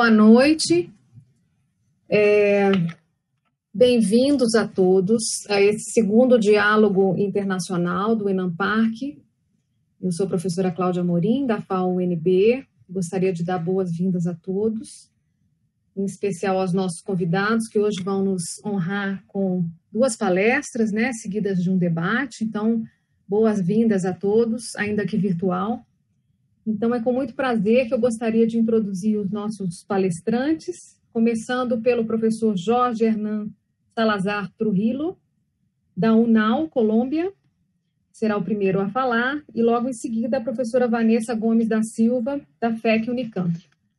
Boa noite, bem-vindos a todos a esse segundo diálogo internacional do ENAMPARC. Eu sou a professora Cláudia Amorim, da FAO-UNB, gostaria de dar boas-vindas a todos, em especial aos nossos convidados, que hoje vão nos honrar com duas palestras, seguidas de um debate. Então, boas-vindas a todos, ainda que virtual. Então, é com muito prazer que eu gostaria de introduzir os nossos palestrantes, começando pelo professor Jorge Hernán Salazar Trujillo, da UNAL, Colômbia, será o primeiro a falar, e logo em seguida a professora Vanessa Gomes da Silva, da FEC Unicamp.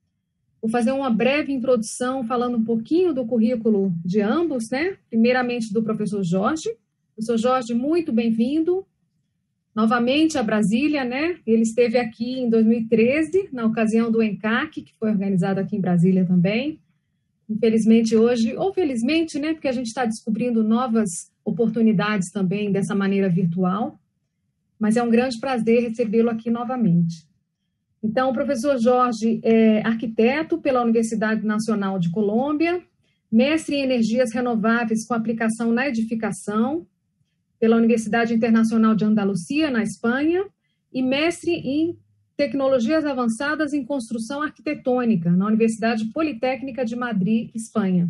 Vou fazer uma breve introdução, falando um pouquinho do currículo de ambos, Primeiramente do professor Jorge. Professor Jorge, muito bem-vindo novamente a Brasília, Ele esteve aqui em 2013, na ocasião do ENCAC, que foi organizado aqui em Brasília também. Infelizmente hoje, ou felizmente, porque a gente está descobrindo novas oportunidades também dessa maneira virtual, mas é um grande prazer recebê-lo aqui novamente. Então, o professor Jorge é arquiteto pela Universidade Nacional de Colômbia, mestre em energias renováveis com aplicação na edificação, pela Universidade Internacional de Andalucia, na Espanha, e mestre em tecnologias avançadas em construção arquitetônica, na Universidade Politécnica de Madrid, Espanha.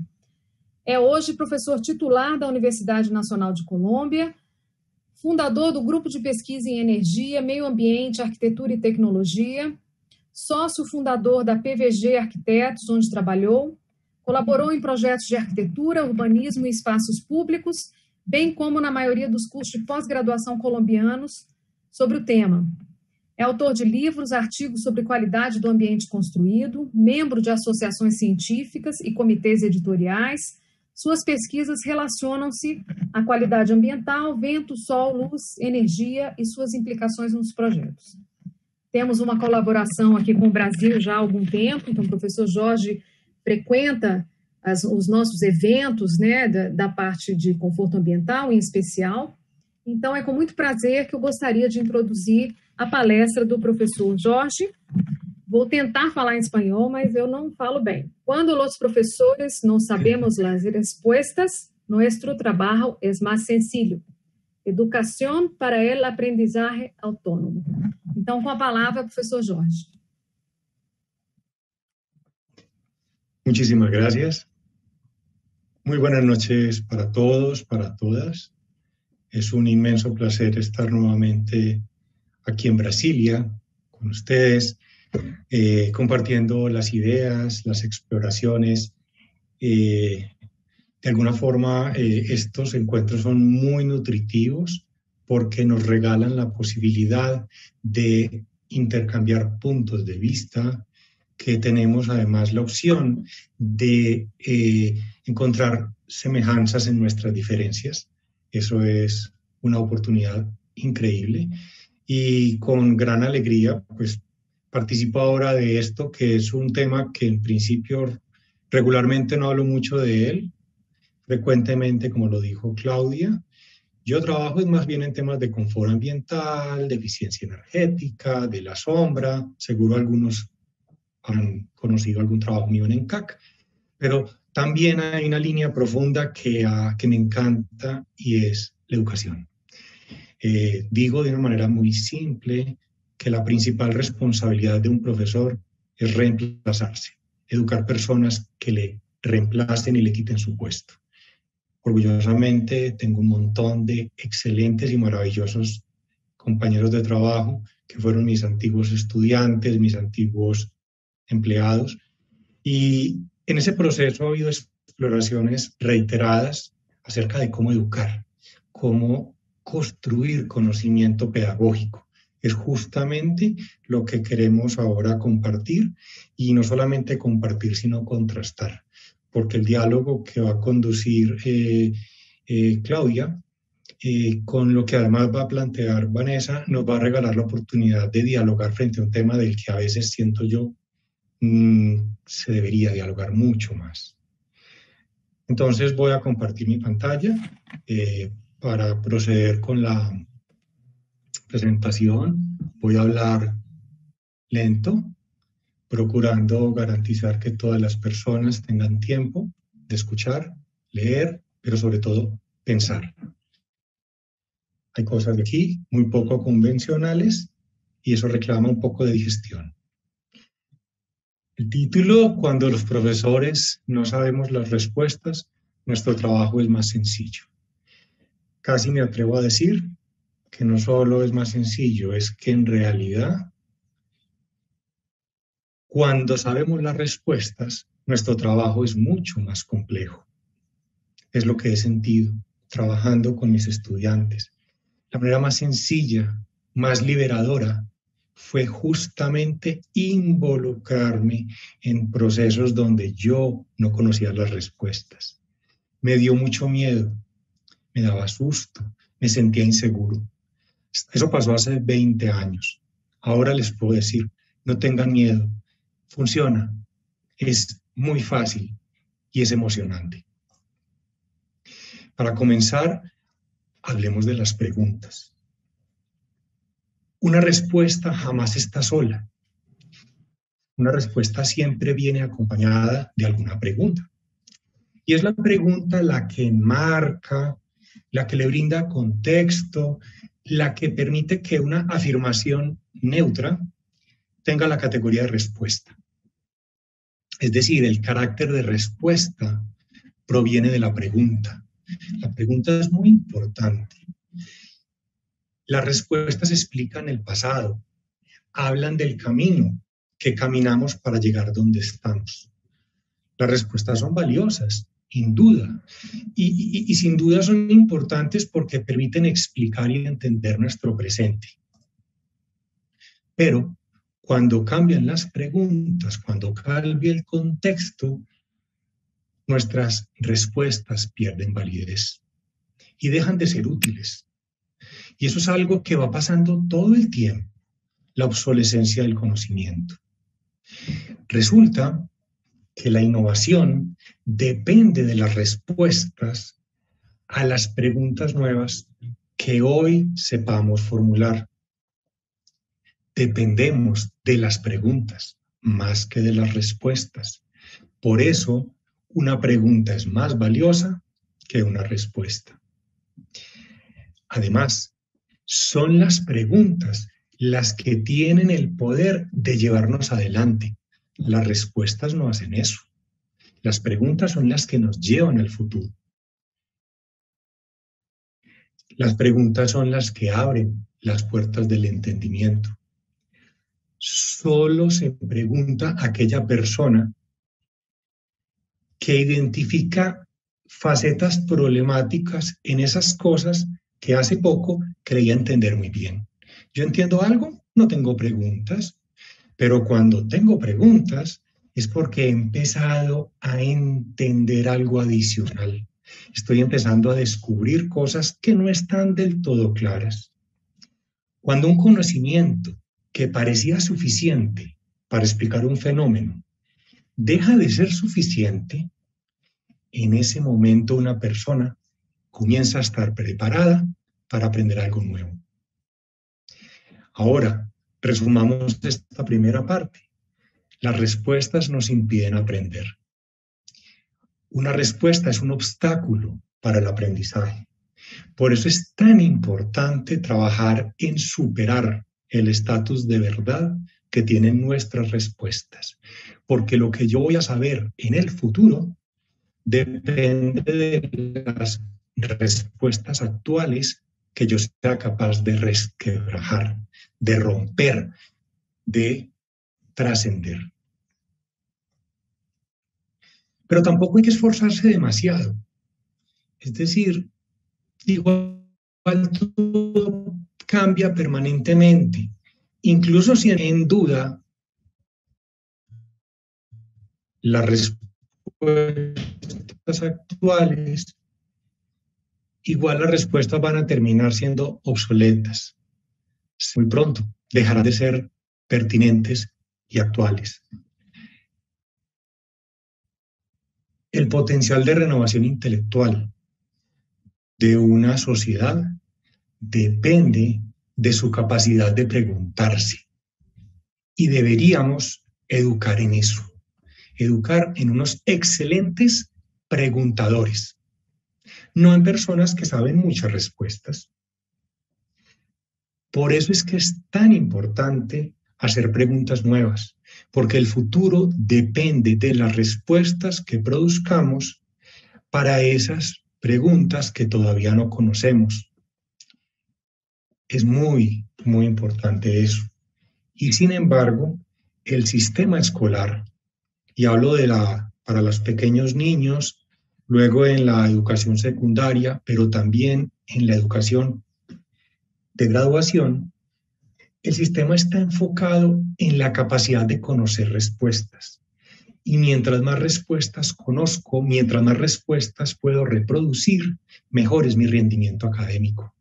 É hoje professor titular da Universidade Nacional de Colômbia, fundador do Grupo de Pesquisa em Energia, Meio Ambiente, Arquitetura e Tecnologia, sócio fundador da PVG Arquitetos, onde trabalhou, colaborou em projetos de arquitetura, urbanismo e espaços públicos, bem como na maioria dos cursos de pós-graduação colombianos sobre o tema. É autor de livros, artigos sobre qualidade do ambiente construído, membro de associações científicas e comitês editoriais. Suas pesquisas relacionam-se à qualidade ambiental, vento, sol, luz, energia e suas implicações nos projetos. Temos uma colaboração aqui com o Brasil já há algum tempo, então o professor Jorge frequenta os nossos eventos, da parte de conforto ambiental, em especial. Então, é com muito prazer que eu gostaria de introduzir a palestra do professor Jorge. Vou tentar falar em espanhol, mas eu não falo bem. Quando os professores não sabemos as respostas, nuestro trabajo es más sencillo. Educación para el aprendizaje autónomo. Então, com a palavra, professor Jorge. Muchísimas gracias. Muy buenas noches para todos, para todas. Es un inmenso placer estar nuevamente aquí en Brasilia con ustedes, compartiendo las ideas, las exploraciones. De alguna forma, estos encuentros son muy nutritivos porque nos regalan la posibilidad de intercambiar puntos de vista, que tenemos además la opción de encontrar semejanzas en nuestras diferencias. Eso es una oportunidad increíble y con gran alegría pues participo ahora de esto, que es un tema que en principio regularmente no hablo mucho de él, frecuentemente, como lo dijo Claudia. Yo trabajo más bien en temas de confort ambiental, de eficiencia energética, de la sombra. Seguro algunos han conocido algún trabajo mío en ENCAC, pero también hay una línea profunda que me encanta y es la educación. Digo de una manera muy simple que la principal responsabilidad de un profesor es reemplazarse, educar personas que le reemplacen y le quiten su puesto. Orgullosamente tengo un montón de excelentes y maravillosos compañeros de trabajo que fueron mis antiguos estudiantes, mis antiguos empleados, y en ese proceso ha habido exploraciones reiteradas acerca de cómo educar, cómo construir conocimiento pedagógico. Es justamente lo que queremos ahora compartir, y no solamente compartir, sino contrastar, porque el diálogo que va a conducir Claudia, con lo que además va a plantear Vanessa, nos va a regalar la oportunidad de dialogar frente a un tema del que a veces siento yo se debería dialogar mucho más. Entonces voy a compartir mi pantalla para proceder con la presentación. Voy a hablar lento procurando garantizar que todas las personas tengan tiempo de escuchar, leer, pero sobre todo pensar. Hay cosas de aquí muy poco convencionales y eso reclama un poco de digestión. El título: cuando los profesores no sabemos las respuestas, nuestro trabajo es más sencillo. Casi me atrevo a decir que no solo es más sencillo, es que en realidad, cuando sabemos las respuestas, nuestro trabajo es mucho más complejo. Es lo que he sentido trabajando con mis estudiantes. La manera más sencilla, más liberadora, fue justamente involucrarme en procesos donde yo no conocía las respuestas. Me dio mucho miedo, me daba susto, me sentía inseguro. Eso pasó hace 20 años. Ahora les puedo decir, no tengan miedo, funciona, es muy fácil y es emocionante. Para comenzar, hablemos de las preguntas. Una respuesta jamás está sola. Una respuesta siempre viene acompañada de alguna pregunta. Y es la pregunta la que enmarca, la que le brinda contexto, la que permite que una afirmación neutra tenga la categoría de respuesta. Es decir, el carácter de respuesta proviene de la pregunta. La pregunta es muy importante. Las respuestas explican el pasado, hablan del camino que caminamos para llegar donde estamos. Las respuestas son valiosas, sin duda, y sin duda son importantes porque permiten explicar y entender nuestro presente. Pero cuando cambian las preguntas, cuando cambia el contexto, nuestras respuestas pierden validez y dejan de ser útiles. Y eso es algo que va pasando todo el tiempo, la obsolescencia del conocimiento. Resulta que la innovación depende de las respuestas a las preguntas nuevas que hoy sepamos formular. Dependemos de las preguntas más que de las respuestas. Por eso, una pregunta es más valiosa que una respuesta. Además, son las preguntas las que tienen el poder de llevarnos adelante. Las respuestas no hacen eso. Las preguntas son las que nos llevan al futuro. Las preguntas son las que abren las puertas del entendimiento. Solo se pregunta a aquella persona que identifica facetas problemáticas en esas cosas que hace poco creía entender muy bien. ¿Yo entiendo algo? No tengo preguntas, pero cuando tengo preguntas es porque he empezado a entender algo adicional. Estoy empezando a descubrir cosas que no están del todo claras. Cuando un conocimiento que parecía suficiente para explicar un fenómeno deja de ser suficiente, en ese momento una persona comienza a estar preparada para aprender algo nuevo. Ahora, resumamos esta primera parte. Las respuestas nos impiden aprender. Una respuesta es un obstáculo para el aprendizaje. Por eso es tan importante trabajar en superar el estatus de verdad que tienen nuestras respuestas. Porque lo que yo voy a saber en el futuro depende de las respuestas actuales que yo sea capaz de resquebrajar, de romper, de trascender. Pero tampoco hay que esforzarse demasiado. Es decir, igual todo cambia permanentemente. Incluso si en duda las respuestas actuales, igual las respuestas van a terminar siendo obsoletas. Muy pronto dejarán de ser pertinentes y actuales. El potencial de renovación intelectual de una sociedad depende de su capacidad de preguntarse. Y deberíamos educar en eso, educar en unos excelentes preguntadores, no en personas que saben muchas respuestas. Por eso es que es tan importante hacer preguntas nuevas, porque el futuro depende de las respuestas que produzcamos para esas preguntas que todavía no conocemos. Es muy, muy importante eso. Y sin embargo, el sistema escolar, y hablo para los pequeños niños, luego en la educación secundaria, pero también en la educación de graduación, el sistema está enfocado en la capacidad de conocer respuestas. Y mientras más respuestas conozco, mientras más respuestas puedo reproducir, mejor es mi rendimiento académico.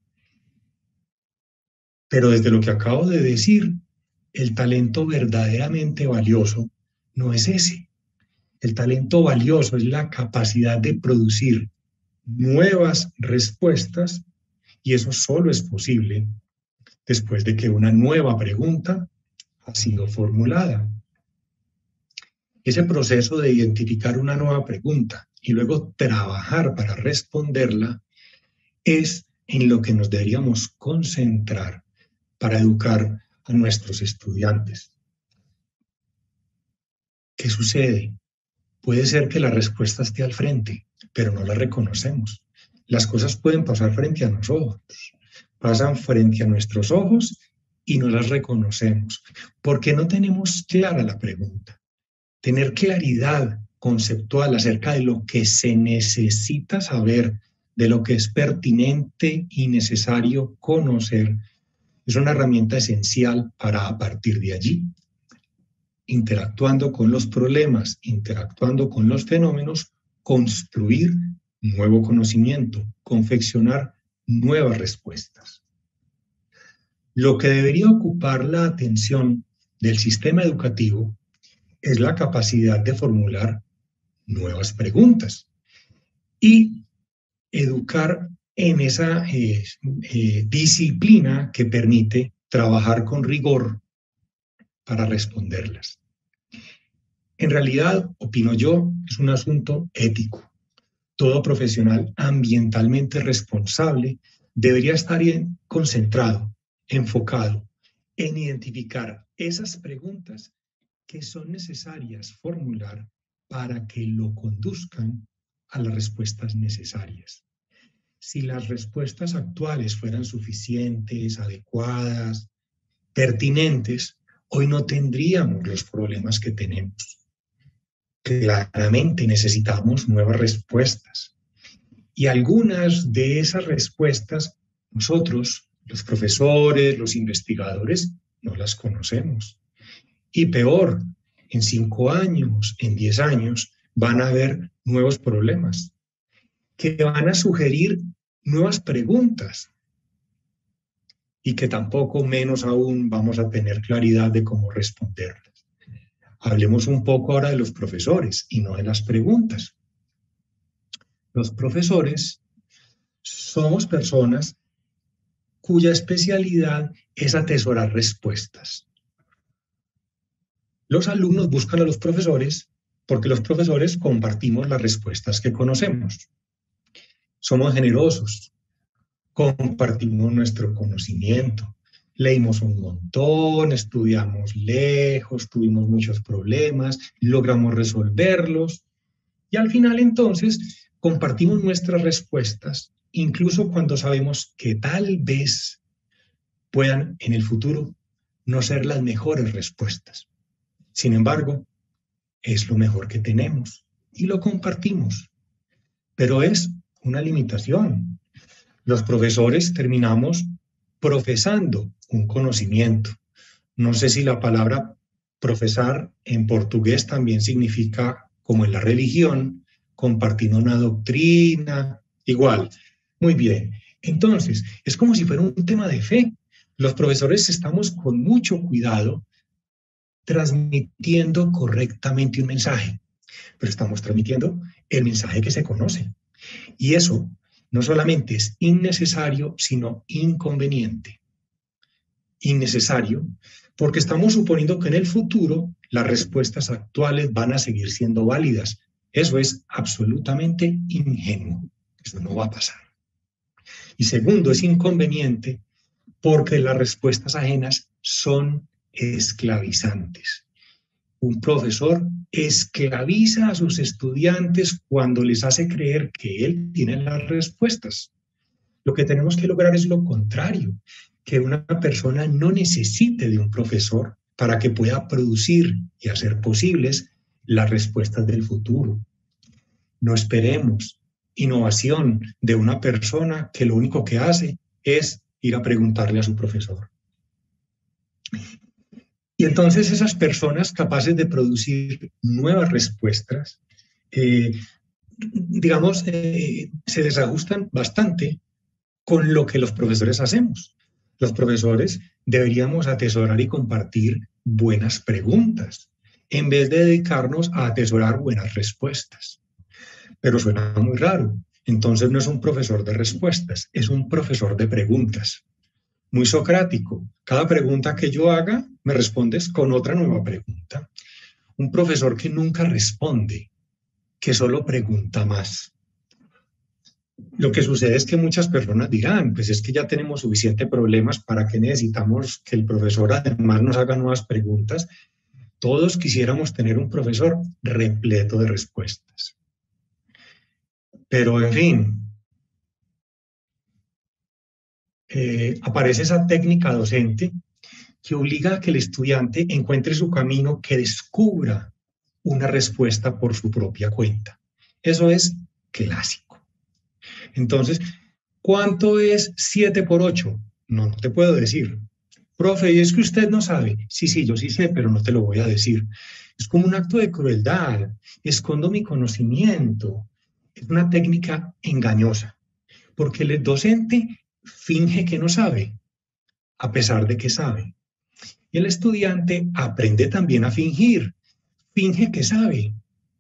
Pero desde lo que acabo de decir, el talento verdaderamente valioso no es ese. El talento valioso es la capacidad de producir nuevas respuestas, y eso solo es posible después de que una nueva pregunta ha sido formulada. Ese proceso de identificar una nueva pregunta y luego trabajar para responderla es en lo que nos deberíamos concentrar para educar a nuestros estudiantes. ¿Qué sucede? Puede ser que la respuesta esté al frente, pero no la reconocemos. Las cosas pueden pasar frente a nosotros, pasan frente a nuestros ojos y no las reconocemos, porque no tenemos clara la pregunta. Tener claridad conceptual acerca de lo que se necesita saber, de lo que es pertinente y necesario conocer, es una herramienta esencial para, a partir de allí, interactuando con los problemas, interactuando con los fenómenos, construir nuevo conocimiento, confeccionar nuevas respuestas. Lo que debería ocupar la atención del sistema educativo es la capacidad de formular nuevas preguntas y educar en esa disciplina que permite trabajar con rigor para responderlas. En realidad, opino yo, es un asunto ético. Todo profesional ambientalmente responsable debería estar concentrado, enfocado en identificar esas preguntas que son necesarias formular para que lo conduzcan a las respuestas necesarias. Si las respuestas actuales fueran suficientes, adecuadas, pertinentes, hoy no tendríamos los problemas que tenemos. Claramente necesitamos nuevas respuestas. Y algunas de esas respuestas, nosotros, los profesores, los investigadores, no las conocemos. Y peor, en 5 años, en 10 años, van a haber nuevos problemas que van a sugerir nuevas preguntas y que tampoco, menos aún, vamos a tener claridad de cómo responderlas. Hablemos un poco ahora de los profesores y no de las preguntas. Los profesores somos personas cuya especialidad es atesorar respuestas. Los alumnos buscan a los profesores porque los profesores compartimos las respuestas que conocemos. Somos generosos, compartimos nuestro conocimiento, leímos un montón, estudiamos lejos, tuvimos muchos problemas, logramos resolverlos y al final entonces compartimos nuestras respuestas, incluso cuando sabemos que tal vez puedan en el futuro no ser las mejores respuestas. Sin embargo, es lo mejor que tenemos y lo compartimos. Pero es una limitación. Los profesores terminamos profesando un conocimiento. No sé si la palabra profesar en portugués también significa, como en la religión, compartir una doctrina, igual. Muy bien. Entonces, es como si fuera un tema de fe. Los profesores estamos con mucho cuidado transmitiendo correctamente un mensaje, pero estamos transmitiendo el mensaje que se conoce. Y eso no solamente es innecesario, sino inconveniente. Innecesario, porque estamos suponiendo que en el futuro las respuestas actuales van a seguir siendo válidas. Eso es absolutamente ingenuo. Eso no va a pasar. Y segundo, es inconveniente porque las respuestas ajenas son esclavizantes. Un profesor esclaviza a sus estudiantes cuando les hace creer que él tiene las respuestas. Lo que tenemos que lograr es lo contrario, que una persona no necesite de un profesor para que pueda producir y hacer posibles las respuestas del futuro. No esperemos innovación de una persona que lo único que hace es ir a preguntarle a su profesor. Y entonces esas personas capaces de producir nuevas respuestas, se desajustan bastante con lo que los profesores hacemos. Los profesores deberíamos atesorar y compartir buenas preguntas, en vez de dedicarnos a atesorar buenas respuestas. Pero suena muy raro. Entonces no es un profesor de respuestas, es un profesor de preguntas. Muy socrático. Cada pregunta que yo haga, me respondes con otra nueva pregunta. Un profesor que nunca responde, que solo pregunta más. Lo que sucede es que muchas personas dirán, pues es que ya tenemos suficientes problemas, ¿para qué necesitamos que el profesor además nos haga nuevas preguntas? Todos quisiéramos tener un profesor repleto de respuestas. Pero, en fin, aparece esa técnica docente que obliga a que el estudiante encuentre su camino, que descubra una respuesta por su propia cuenta. Eso es clásico. Entonces, ¿cuánto es 7 por 8? No te puedo decir. Profe, ¿y es que usted no sabe? Sí, yo sí sé, pero no te lo voy a decir. Es como un acto de crueldad. Escondo mi conocimiento. Es una técnica engañosa, porque el docente finge que no sabe, a pesar de que sabe. Y el estudiante aprende también a fingir. Finge que sabe.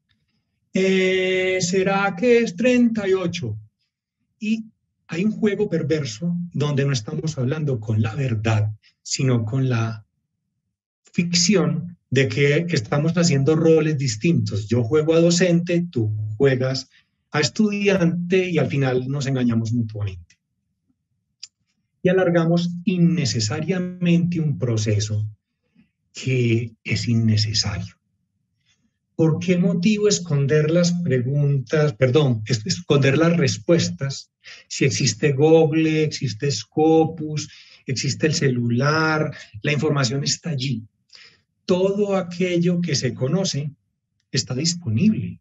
¿Será que es 38? Y hay un juego perverso donde no estamos hablando con la verdad, sino con la ficción de que estamos haciendo roles distintos. Yo juego a docente, tú juegas a estudiante y al final nos engañamos mutuamente. Y alargamos innecesariamente un proceso que es innecesario. ¿Por qué motivo esconder las esconder las respuestas? Si existe Google, existe Scopus, existe el celular, la información está allí. Todo aquello que se conoce está disponible.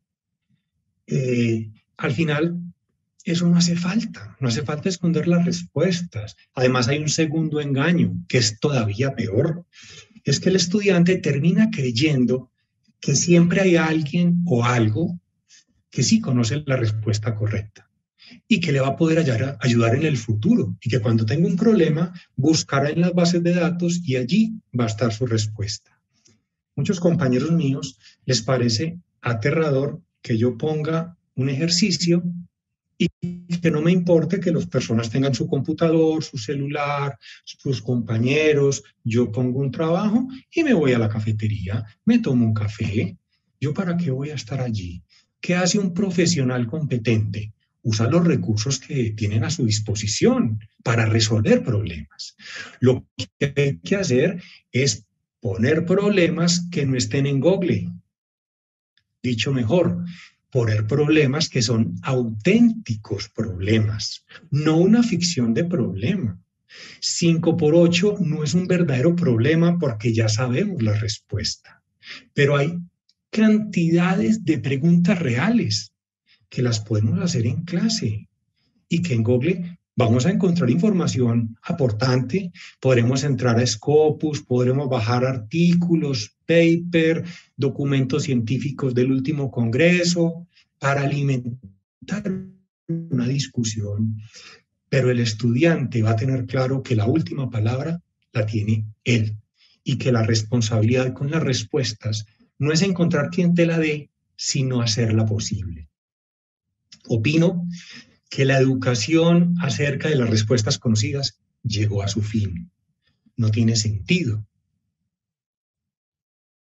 Al final, eso no hace falta esconder las respuestas. Además, hay un segundo engaño, que es todavía peor. Es que el estudiante termina creyendo que siempre hay alguien o algo que sí conoce la respuesta correcta y que le va a poder ayudar en el futuro, y que cuando tenga un problema buscará en las bases de datos y allí va a estar su respuesta. Muchos compañeros míos les parece aterrador que yo ponga un ejercicio y que no me importe que las personas tengan su computador, su celular, sus compañeros. Yo pongo un trabajo y me voy a la cafetería, me tomo un café. ¿Yo para qué voy a estar allí? ¿Qué hace un profesional competente? Usa los recursos que tienen a su disposición para resolver problemas. Lo que hay que hacer es poner problemas que no estén en Google. Dicho mejor, poner problemas que son auténticos problemas, no una ficción de problema. 5 por 8 no es un verdadero problema porque ya sabemos la respuesta, pero hay cantidades de preguntas reales que las podemos hacer en clase y que en Google vamos a encontrar información aportante. Podremos entrar a Scopus, podremos bajar artículos, paper, documentos científicos del último congreso para alimentar una discusión. Pero el estudiante va a tener claro que la última palabra la tiene él y que la responsabilidad con las respuestas no es encontrar quien te la dé, sino hacerla posible. Opino que la educación acerca de las respuestas conocidas llegó a su fin. No tiene sentido.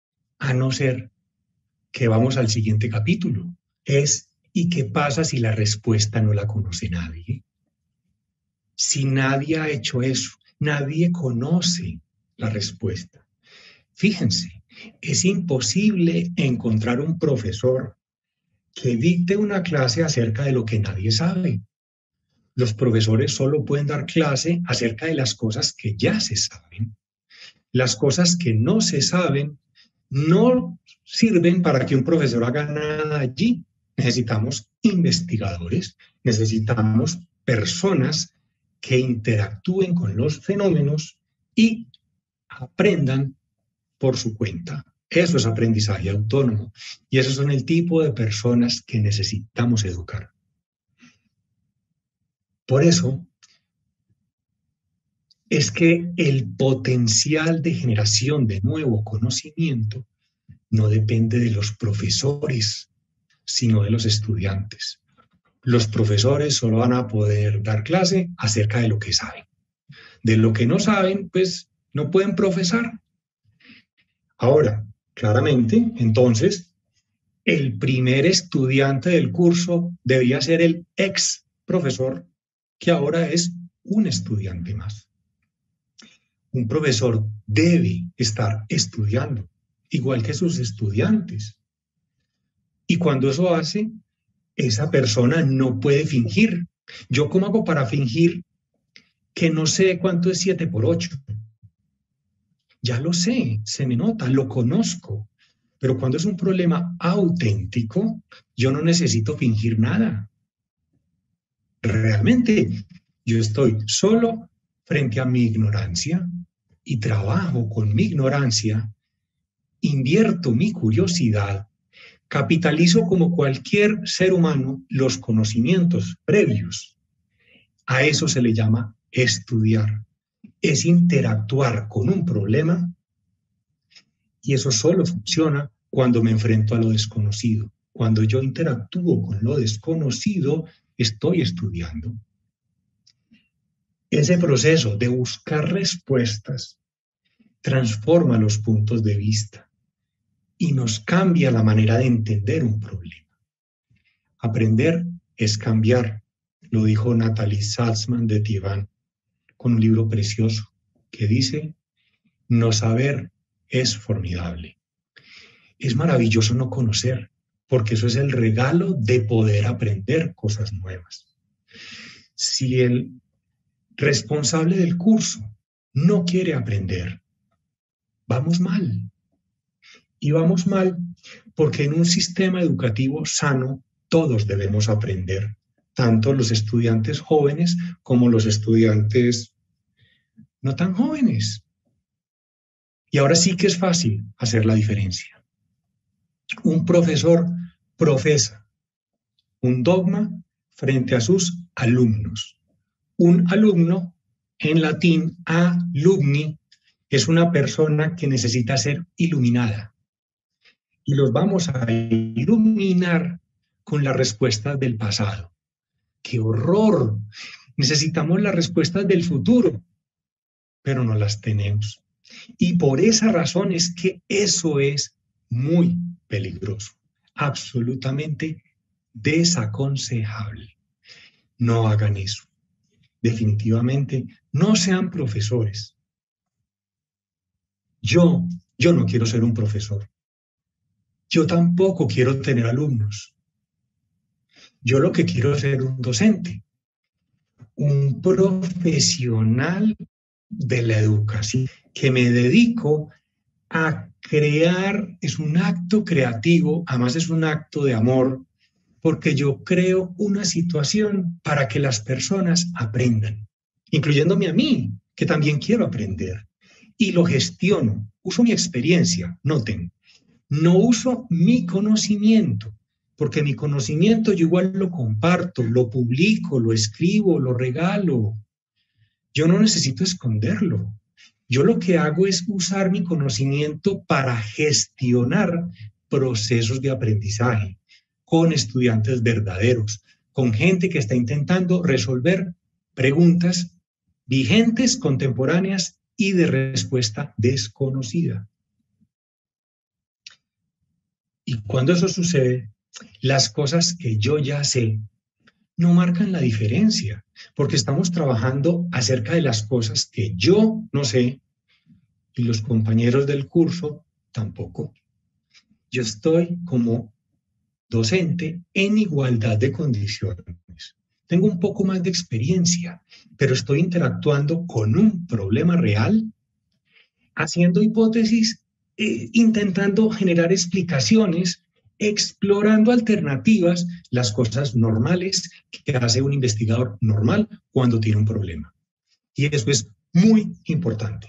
a no ser que vamos al siguiente capítulo. ¿Y qué pasa si la respuesta no la conoce nadie? Si nadie ha hecho eso, nadie conoce la respuesta. Fíjense, es imposible encontrar un profesor que dicte una clase acerca de lo que nadie sabe. Los profesores solo pueden dar clase acerca de las cosas que ya se saben. Las cosas que no se saben no sirven para que un profesor haga nada allí. Necesitamos investigadores, necesitamos personas que interactúen con los fenómenos y aprendan por su cuenta. Eso es aprendizaje autónomo y esos son el tipo de personas que necesitamos educar. Por eso es que el potencial de generación de nuevo conocimiento no depende de los profesores, sino de los estudiantes. Los profesores solo van a poder dar clase acerca de lo que saben. De lo que no saben, pues no pueden profesar. Ahora, claramente, entonces, el primer estudiante del curso debía ser el ex profesor, que ahora es un estudiante más. Un profesor debe estar estudiando, igual que sus estudiantes. Y cuando eso hace, esa persona no puede fingir. ¿Yo cómo hago para fingir que no sé cuánto es 7 por 8? Ya lo sé, se me nota, lo conozco. Pero cuando es un problema auténtico, yo no necesito fingir nada. Realmente, yo estoy solo frente a mi ignorancia y trabajo con mi ignorancia, invierto mi curiosidad, capitalizo como cualquier ser humano los conocimientos previos. A eso se le llama estudiar. Es interactuar con un problema y eso solo funciona cuando me enfrento a lo desconocido. Cuando yo interactúo con lo desconocido, estoy estudiando. Ese proceso de buscar respuestas transforma los puntos de vista y nos cambia la manera de entender un problema. Aprender es cambiar, lo dijo Nathalie Salzman de Tievan con un libro precioso que dice: no saber es formidable. Es maravilloso no conocer, porque eso es el regalo de poder aprender cosas nuevas. Si el responsable del curso no quiere aprender, vamos mal. Y vamos mal porque en un sistema educativo sano todos debemos aprender, tanto los estudiantes jóvenes como los estudiantes no tan jóvenes. Y ahora sí que es fácil hacer la diferencia. Un profesor profesa un dogma frente a sus alumnos. Un alumno, en latín, alumni, es una persona que necesita ser iluminada. Y los vamos a iluminar con las respuestas del pasado. ¡Qué horror! Necesitamos las respuestas del futuro, pero no las tenemos. Y por esa razón es que eso es muy peligroso, absolutamente desaconsejable. No hagan eso. Definitivamente, no sean profesores. Yo no quiero ser un profesor. Yo tampoco quiero tener alumnos. Yo lo que quiero es ser un docente, un profesional de la educación, que me dedico a crear, es un acto creativo, además es un acto de amor, porque yo creo una situación para que las personas aprendan, incluyéndome a mí, que también quiero aprender, y lo gestiono, uso mi experiencia, noten, no uso mi conocimiento, porque mi conocimiento yo igual lo comparto, lo publico, lo escribo, lo regalo. Yo no necesito esconderlo. Yo lo que hago es usar mi conocimiento para gestionar procesos de aprendizaje con estudiantes verdaderos, con gente que está intentando resolver preguntas vigentes, contemporáneas y de respuesta desconocida. Y cuando eso sucede, las cosas que yo ya sé no marcan la diferencia, porque estamos trabajando acerca de las cosas que yo no sé y los compañeros del curso tampoco. Yo estoy como docente en igualdad de condiciones. Tengo un poco más de experiencia, pero estoy interactuando con un problema real, haciendo hipótesis, intentando generar explicaciones, explorando alternativas, las cosas normales que hace un investigador normal cuando tiene un problema. Y eso es muy importante,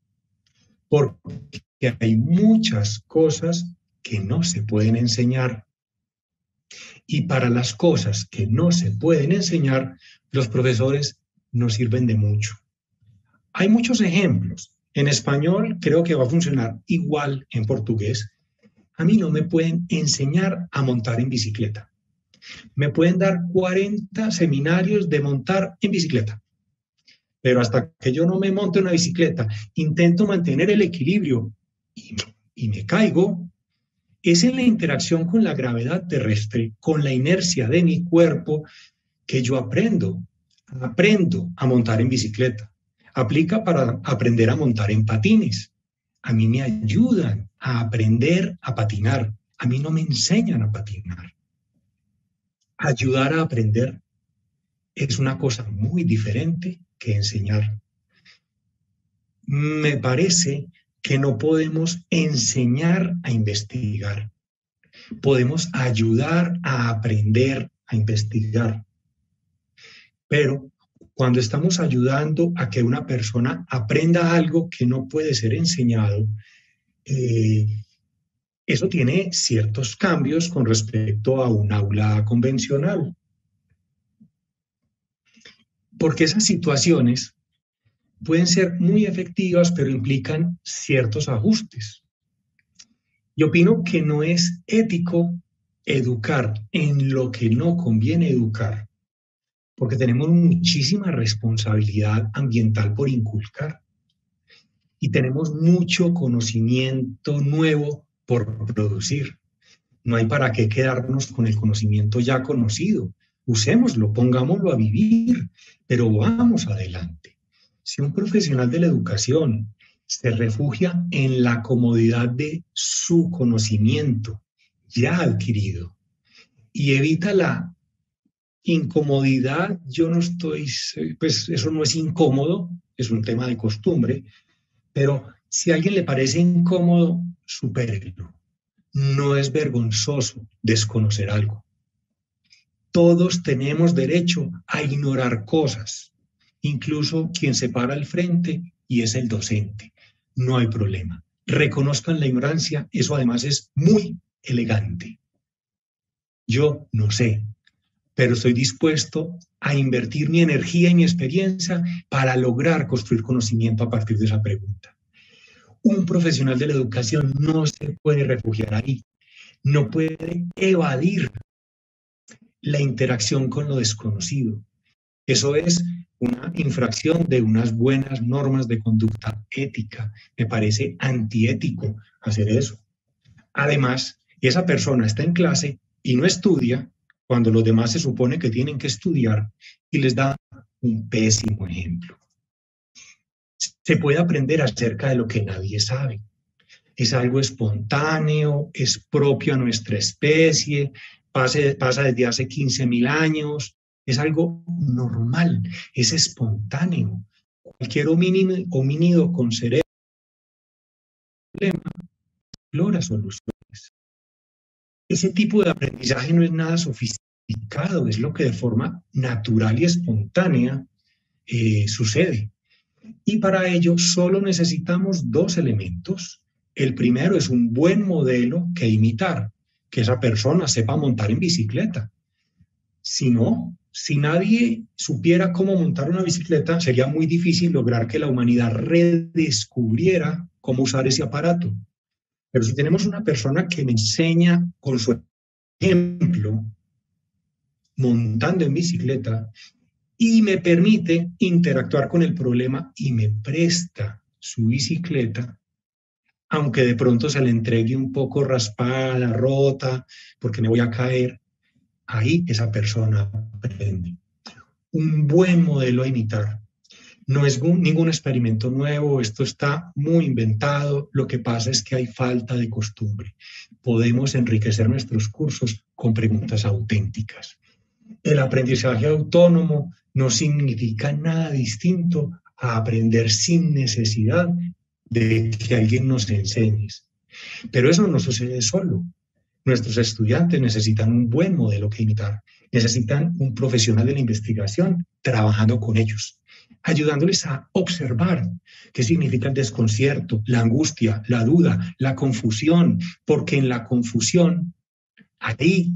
porque hay muchas cosas que no se pueden enseñar. Y para las cosas que no se pueden enseñar, los profesores no sirven de mucho. Hay muchos ejemplos. En español creo que va a funcionar igual en portugués. A mí no me pueden enseñar a montar en bicicleta. Me pueden dar 40 seminarios de montar en bicicleta. Pero hasta que yo no me monte una bicicleta, intento mantener el equilibrio y me caigo, es en la interacción con la gravedad terrestre, con la inercia de mi cuerpo, que yo aprendo a montar en bicicleta. Aplica para aprender a montar en patines. A mí me ayudan a aprender a patinar. A mí no me enseñan a patinar. Ayudar a aprender es una cosa muy diferente que enseñar. Me parece que no podemos enseñar a investigar. Podemos ayudar a aprender a investigar. Pero cuando estamos ayudando a que una persona aprenda algo que no puede ser enseñado, eso tiene ciertos cambios con respecto a un aula convencional. Porque esas situaciones pueden ser muy efectivas, pero implican ciertos ajustes. Yo opino que no es ético educar en lo que no conviene educar, porque tenemos muchísima responsabilidad ambiental por inculcar y tenemos mucho conocimiento nuevo por producir. No hay para qué quedarnos con el conocimiento ya conocido. Usémoslo, pongámoslo a vivir, pero vamos adelante. Si un profesional de la educación se refugia en la comodidad de su conocimiento ya adquirido y evita la incomodidad, yo no estoy, pues eso no es incómodo, es un tema de costumbre, pero si a alguien le parece incómodo, supérelo. No es vergonzoso desconocer algo. Todos tenemos derecho a ignorar cosas, incluso quien se para al frente y es el docente. No hay problema. Reconozcan la ignorancia, eso además es muy elegante. Yo no sé, pero estoy dispuesto a invertir mi energía y mi experiencia para lograr construir conocimiento a partir de esa pregunta. Un profesional de la educación no se puede refugiar ahí, no puede evadir la interacción con lo desconocido. Eso es una infracción de unas buenas normas de conducta ética. Me parece antiético hacer eso. Además, esa persona está en clase y no estudia cuando los demás se supone que tienen que estudiar y les da un pésimo ejemplo. Se puede aprender acerca de lo que nadie sabe. Es algo espontáneo, es propio a nuestra especie, pasa desde hace 15.000 años, es algo normal, es espontáneo. Cualquier homínido con cerebro explora soluciones. Ese tipo de aprendizaje no es nada sofisticado, es lo que de forma natural y espontánea sucede. Y para ello solo necesitamos dos elementos. El primero es un buen modelo que imitar, que esa persona sepa montar en bicicleta. Si no, si nadie supiera cómo montar una bicicleta, sería muy difícil lograr que la humanidad redescubriera cómo usar ese aparato. Pero si tenemos una persona que me enseña con su ejemplo, montando en bicicleta, y me permite interactuar con el problema y me presta su bicicleta, aunque de pronto se le entregue un poco raspada, rota, porque me voy a caer, ahí esa persona aprende. Un buen modelo a imitar. No es ningún experimento nuevo, esto está muy inventado, lo que pasa es que hay falta de costumbre. Podemos enriquecer nuestros cursos con preguntas auténticas. El aprendizaje autónomo no significa nada distinto a aprender sin necesidad de que alguien nos enseñe. Pero eso no sucede solo. Nuestros estudiantes necesitan un buen modelo que imitar, necesitan un profesional de la investigación trabajando con ellos, ayudándoles a observar qué significa el desconcierto, la angustia, la duda, la confusión, porque en la confusión, ahí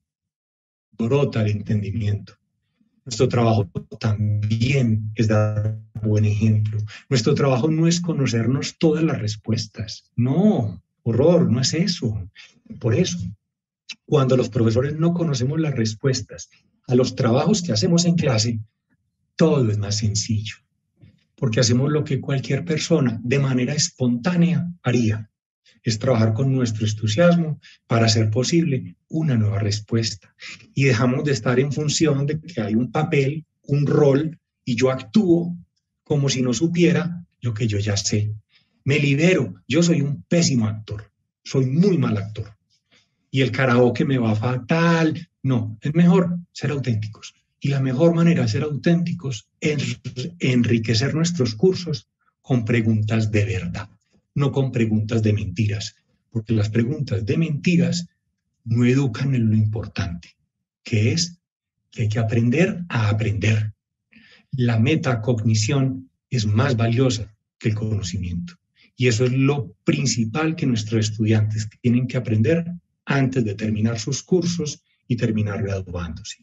brota el entendimiento. Nuestro trabajo también es dar buen ejemplo. Nuestro trabajo no es conocernos todas las respuestas. No, horror, no es eso. Por eso, cuando los profesores no conocemos las respuestas a los trabajos que hacemos en clase, todo es más sencillo, porque hacemos lo que cualquier persona de manera espontánea haría. Es trabajar con nuestro entusiasmo para hacer posible una nueva respuesta. Y dejamos de estar en función de que hay un papel, un rol, y yo actúo como si no supiera lo que yo ya sé. Me libero, yo soy un pésimo actor, soy muy mal actor. Y el karaoke me va fatal. No, es mejor ser auténticos. Y la mejor manera de ser auténticos es enriquecer nuestros cursos con preguntas de verdad, no con preguntas de mentiras, porque las preguntas de mentiras no educan en lo importante, que es que hay que aprender a aprender. La metacognición es más valiosa que el conocimiento. Y eso es lo principal que nuestros estudiantes tienen que aprender antes de terminar sus cursos y terminar graduándose.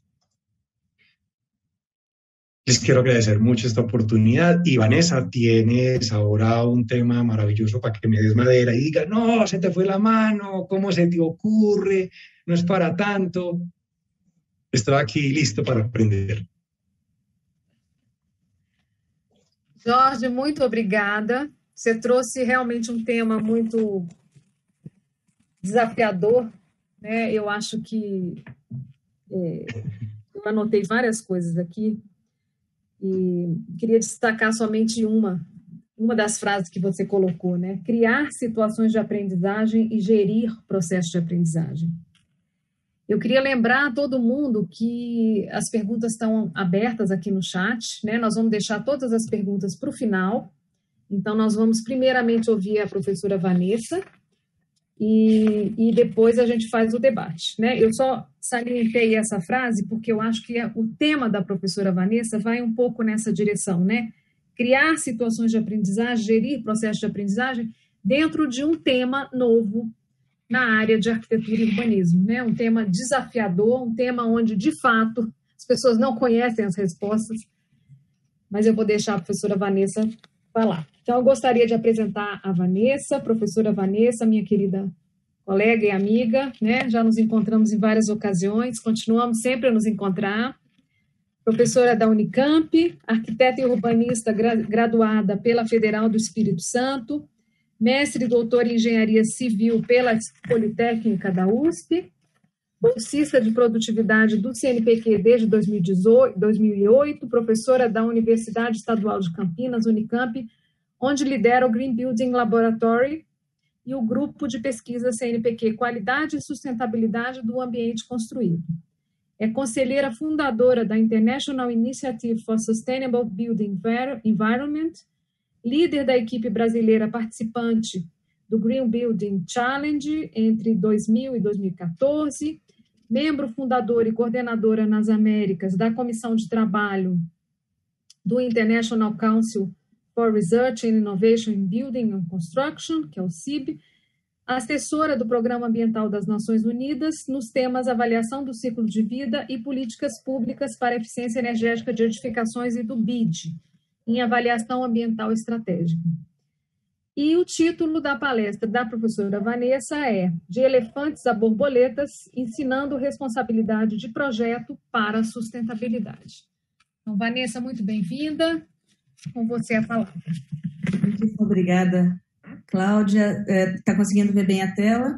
Les quiero agradecer mucho esta oportunidad. Y Vanessa, tienes ahora un tema maravilloso para que me des madera y digas, no, se te fue la mano, ¿cómo se te ocurre? No es para tanto. Estoy aquí listo para aprender. Jorge, muito obrigada. Você trouxe realmente um tema muito desafiador, né? Eu acho que eu anotei várias coisas aqui e queria destacar somente uma das frases que você colocou, né? Criar situações de aprendizagem e gerir processos de aprendizagem. Eu queria lembrar a todo mundo que as perguntas estão abertas aqui no chat, né? Nós vamos deixar todas as perguntas para o final. Então, nós vamos primeiramente ouvir a professora Vanessa e depois a gente faz o debate, né? Eu só salientei essa frase porque eu acho que o tema da professora Vanessa vai um pouco nessa direção, né? Criar situações de aprendizagem, gerir processos de aprendizagem dentro de um tema novo na área de arquitetura e urbanismo, né? Um tema desafiador, um tema onde, de fato, as pessoas não conhecem as respostas, mas eu vou deixar a professora Vanessa falar. Então, eu gostaria de apresentar a Vanessa, professora Vanessa, minha querida colega e amiga, né? Já nos encontramos em várias ocasiões, continuamos sempre a nos encontrar. Professora da Unicamp, arquiteta e urbanista graduada pela Federal do Espírito Santo, mestre e doutor em Engenharia Civil pela Politécnica da USP, bolsista de produtividade do CNPq desde 2008, professora da Universidade Estadual de Campinas, Unicamp, onde lidera o Green Building Laboratory e o grupo de pesquisa CNPq Qualidade e Sustentabilidade do Ambiente Construído. É conselheira fundadora da International Initiative for Sustainable Building Environment, líder da equipe brasileira participante do Green Building Challenge entre 2000 e 2014, membro fundador e coordenadora nas Américas da Comissão de Trabalho do International Council for Research and Innovation in Building and Construction, que é o CIB, assessora do Programa Ambiental das Nações Unidas nos temas avaliação do ciclo de vida e políticas públicas para eficiência energética de edificações e do BID, em avaliação ambiental estratégica. E o título da palestra da professora Vanessa é De Elefantes a Borboletas, ensinando responsabilidade de projeto para a sustentabilidade. Então, Vanessa, muito bem-vinda. Com você a palavra. Muito obrigada, Cláudia, está conseguindo ver bem a tela?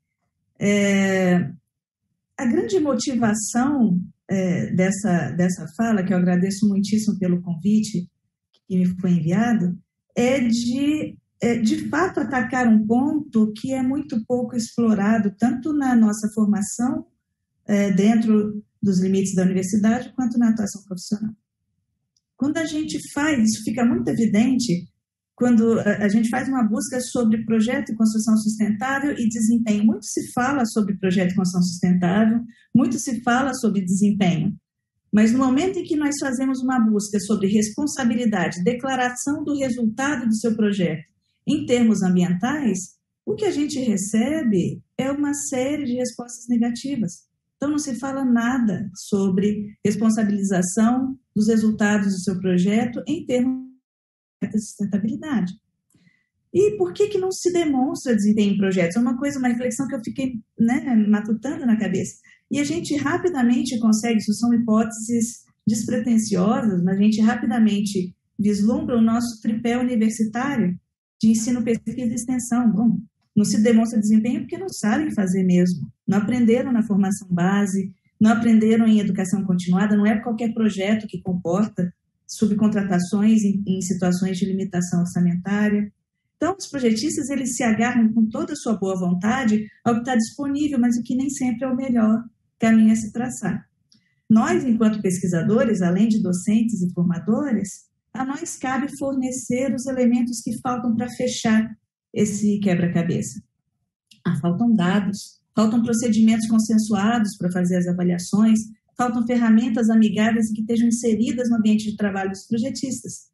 A grande motivação dessa fala, que eu agradeço muitíssimo pelo convite que me foi enviado, é de fato atacar um ponto que é muito pouco explorado, tanto na nossa formação, dentro dos limites da universidade, quanto na atuação profissional. Quando a gente faz, isso fica muito evidente, quando a gente faz uma busca sobre projeto e construção sustentável e desempenho. Muito se fala sobre projeto e construção sustentável, muito se fala sobre desempenho, mas no momento em que nós fazemos uma busca sobre responsabilidade, declaração do resultado do seu projeto em termos ambientais, o que a gente recebe é uma série de respostas negativas. Então, não se fala nada sobre responsabilização dos resultados do seu projeto em termos de sustentabilidade. E por que não se demonstra desempenho em projetos? É uma reflexão que eu fiquei matutando na cabeça. E a gente rapidamente consegue, isso são hipóteses despretensiosas, mas a gente rapidamente vislumbra o nosso tripé universitário de ensino, pesquisa e extensão. Bom, não se demonstra desempenho porque não sabem fazer mesmo, não aprenderam na formação base, não aprenderam em educação continuada, não é qualquer projeto que comporta subcontratações em situações de limitação orçamentária. Então, os projetistas, eles se agarram com toda a sua boa vontade ao que está disponível, mas o que nem sempre é o melhor caminho a se traçar. Nós, enquanto pesquisadores, além de docentes e formadores, a nós cabe fornecer os elementos que faltam para fechar esse quebra-cabeça. Faltam dados, faltam procedimentos consensuados para fazer as avaliações, faltam ferramentas amigáveis que estejam inseridas no ambiente de trabalho dos projetistas.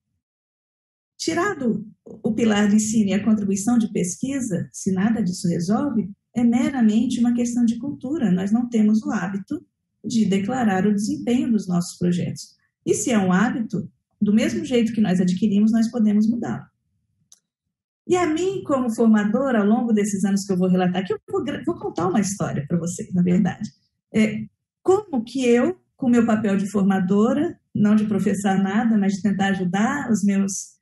Tirado o pilar de ensino e a contribuição de pesquisa, se nada disso resolve, é meramente uma questão de cultura. Nós não temos o hábito de declarar o desempenho dos nossos projetos. E se é um hábito, do mesmo jeito que nós adquirimos, nós podemos mudá-lo. E a mim, como formadora, ao longo desses anos que eu vou relatar aqui, eu vou contar uma história para vocês, na verdade. Como que eu, com o meu papel de formadora, não de professar nada, mas de tentar ajudar os meus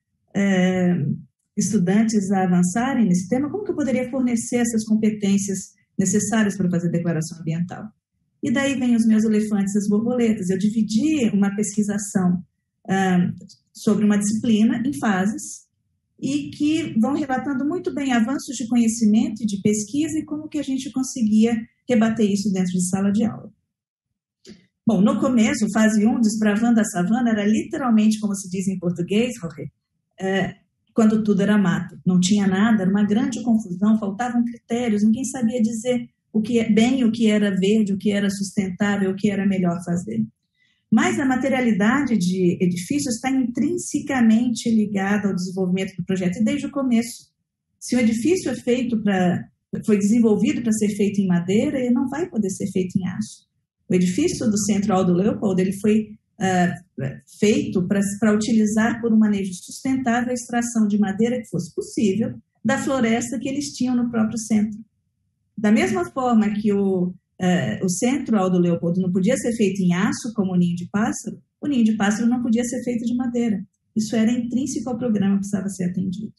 estudantes a avançarem nesse tema, como que eu poderia fornecer essas competências necessárias para fazer declaração ambiental? E daí vem os meus elefantes e as borboletas. Eu dividi uma pesquisação sobre uma disciplina em fases e que vão relatando muito bem avanços de conhecimento e de pesquisa e como que a gente conseguia rebater isso dentro de sala de aula. Bom, no começo, fase 1, Desbravando a Savana, era literalmente, como se diz em português, Jorge, quando tudo era mato. Não tinha nada, era uma grande confusão, faltavam critérios, ninguém sabia dizer o que era verde, o que era sustentável, o que era melhor fazer. Mas a materialidade de edifícios está intrinsecamente ligada ao desenvolvimento do projeto, e desde o começo. Se o edifício foi desenvolvido para ser feito em madeira, ele não vai poder ser feito em aço. O edifício do Centro Aldo Leopold, ele foi feito para utilizar por um manejo sustentável a extração de madeira que fosse possível da floresta que eles tinham no próprio centro. Da mesma forma que o Centro Aldo Leopold não podia ser feito em aço, como o ninho de pássaro não podia ser feito de madeira. Isso era intrínseco ao programa que precisava ser atendido.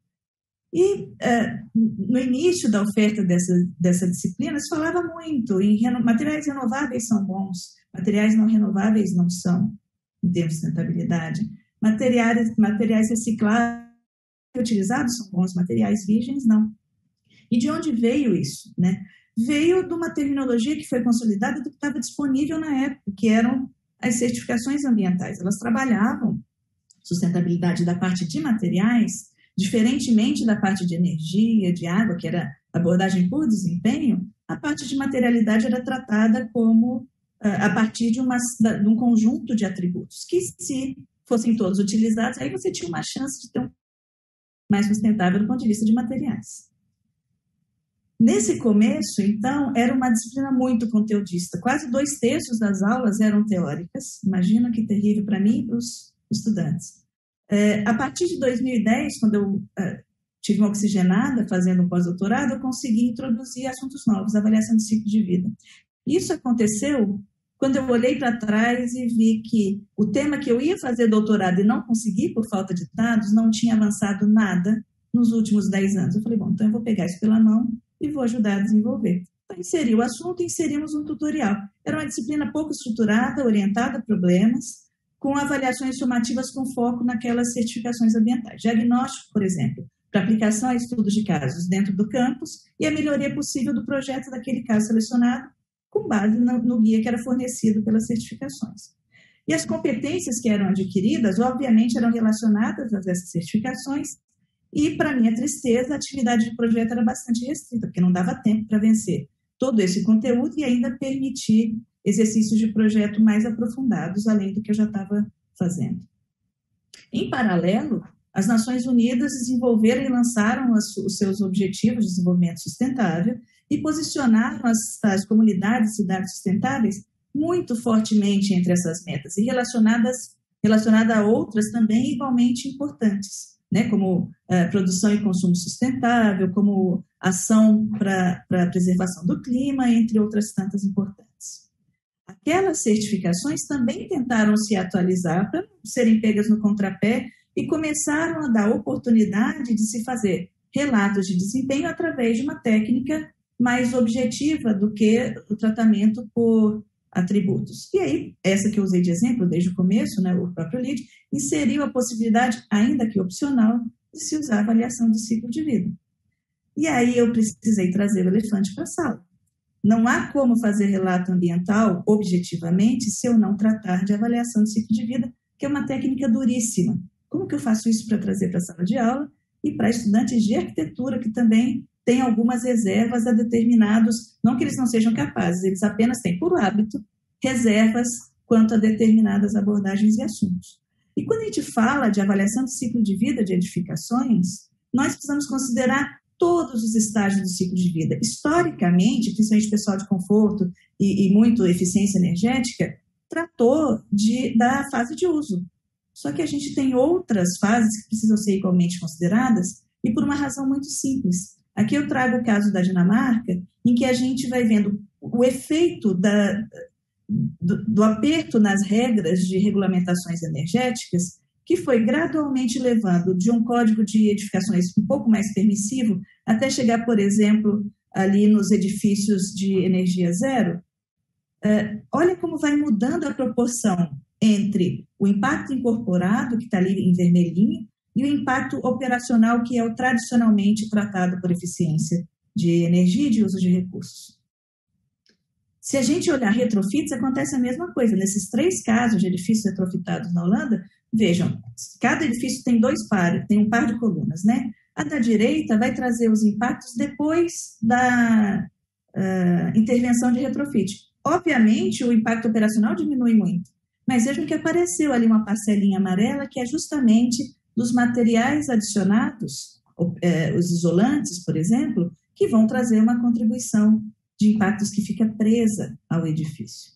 E no início da oferta dessa disciplina, se falava muito em materiais renováveis são bons, materiais não renováveis não são, em termos de sustentabilidade. Materiais recicláveis utilizados são bons, materiais virgens não. E de onde veio isso, né? Veio de uma terminologia que foi consolidada do que estava disponível na época, que eram as certificações ambientais. Elas trabalhavam sustentabilidade da parte de materiais, diferentemente da parte de energia, de água, que era abordagem por desempenho. A parte de materialidade era tratada como a partir de um conjunto de atributos, que se fossem todos utilizados, aí você tinha uma chance de ter um mais sustentável do ponto de vista de materiais. Nesse começo, então, era uma disciplina muito conteudista. Quase 2/3 das aulas eram teóricas. Imagina que terrível para mim e para os estudantes. A partir de 2010, quando eu tive uma oxigenada fazendo um pós-doutorado, eu consegui introduzir assuntos novos, avaliação de ciclo de vida. Isso aconteceu quando eu olhei para trás e vi que o tema que eu ia fazer doutorado e não consegui por falta de dados não tinha avançado nada nos últimos 10 anos. Eu falei, bom, então eu vou pegar isso pela mão e vou ajudar a desenvolver. Então, inseri o assunto e inserimos um tutorial. Era uma disciplina pouco estruturada, orientada a problemas, com avaliações sumativas com foco naquelas certificações ambientais. Diagnóstico, por exemplo, para aplicação a estudos de casos dentro do campus e a melhoria possível do projeto daquele caso selecionado, com base no guia que era fornecido pelas certificações. E as competências que eram adquiridas, obviamente, eram relacionadas a essas certificações e, para minha tristeza, a atividade de projeto era bastante restrita, porque não dava tempo para vencer todo esse conteúdo e ainda permitir exercícios de projeto mais aprofundados, além do que eu já estava fazendo. Em paralelo, as Nações Unidas desenvolveram e lançaram os seus objetivos de desenvolvimento sustentável e posicionaram as comunidades e cidades sustentáveis muito fortemente entre essas metas e relacionada a outras também igualmente importantes, né, como produção e consumo sustentável, como ação para a preservação do clima, entre outras tantas importantes. Aquelas certificações também tentaram se atualizar para não serem pegas no contrapé e começaram a dar oportunidade de se fazer relatos de desempenho através de uma técnica mais objetiva do que o tratamento por atributos. E aí, essa que eu usei de exemplo desde o começo, né, o próprio LEED, inseriu a possibilidade, ainda que opcional, de se usar a avaliação de ciclo de vida. E aí eu precisei trazer o elefante para a sala. Não há como fazer relato ambiental objetivamente se eu não tratar de avaliação de ciclo de vida, que é uma técnica duríssima. Como que eu faço isso para trazer para a sala de aula e para estudantes de arquitetura que também têm algumas reservas a determinados, não que eles não sejam capazes, eles apenas têm, por hábito, reservas quanto a determinadas abordagens e assuntos. E quando a gente fala de avaliação de ciclo de vida de edificações, nós precisamos considerar todos os estágios do ciclo de vida. Historicamente, principalmente pessoal de conforto e muito eficiência energética, tratou da fase de uso. Só que a gente tem outras fases que precisam ser igualmente consideradas e por uma razão muito simples. Aqui eu trago o caso da Dinamarca, em que a gente vai vendo o efeito do aperto nas regras de regulamentações energéticas, que foi gradualmente levando de um código de edificações um pouco mais permissivo até chegar, por exemplo, ali nos edifícios de energia zero. Olha como vai mudando a proporção entre o impacto incorporado, que está ali em vermelhinho, e o impacto operacional, que é o tradicionalmente tratado por eficiência de energia e de uso de recursos. Se a gente olhar retrofits, acontece a mesma coisa. Nesses 3 casos de edifícios retrofitados na Holanda, vejam, cada edifício tem tem um par de colunas, né? A da direita vai trazer os impactos depois da intervenção de retrofit. Obviamente, o impacto operacional diminui muito, mas vejam que apareceu ali uma parcelinha amarela que é justamente dos materiais adicionados, os isolantes, por exemplo, que vão trazer uma contribuição de impactos que fica presa ao edifício.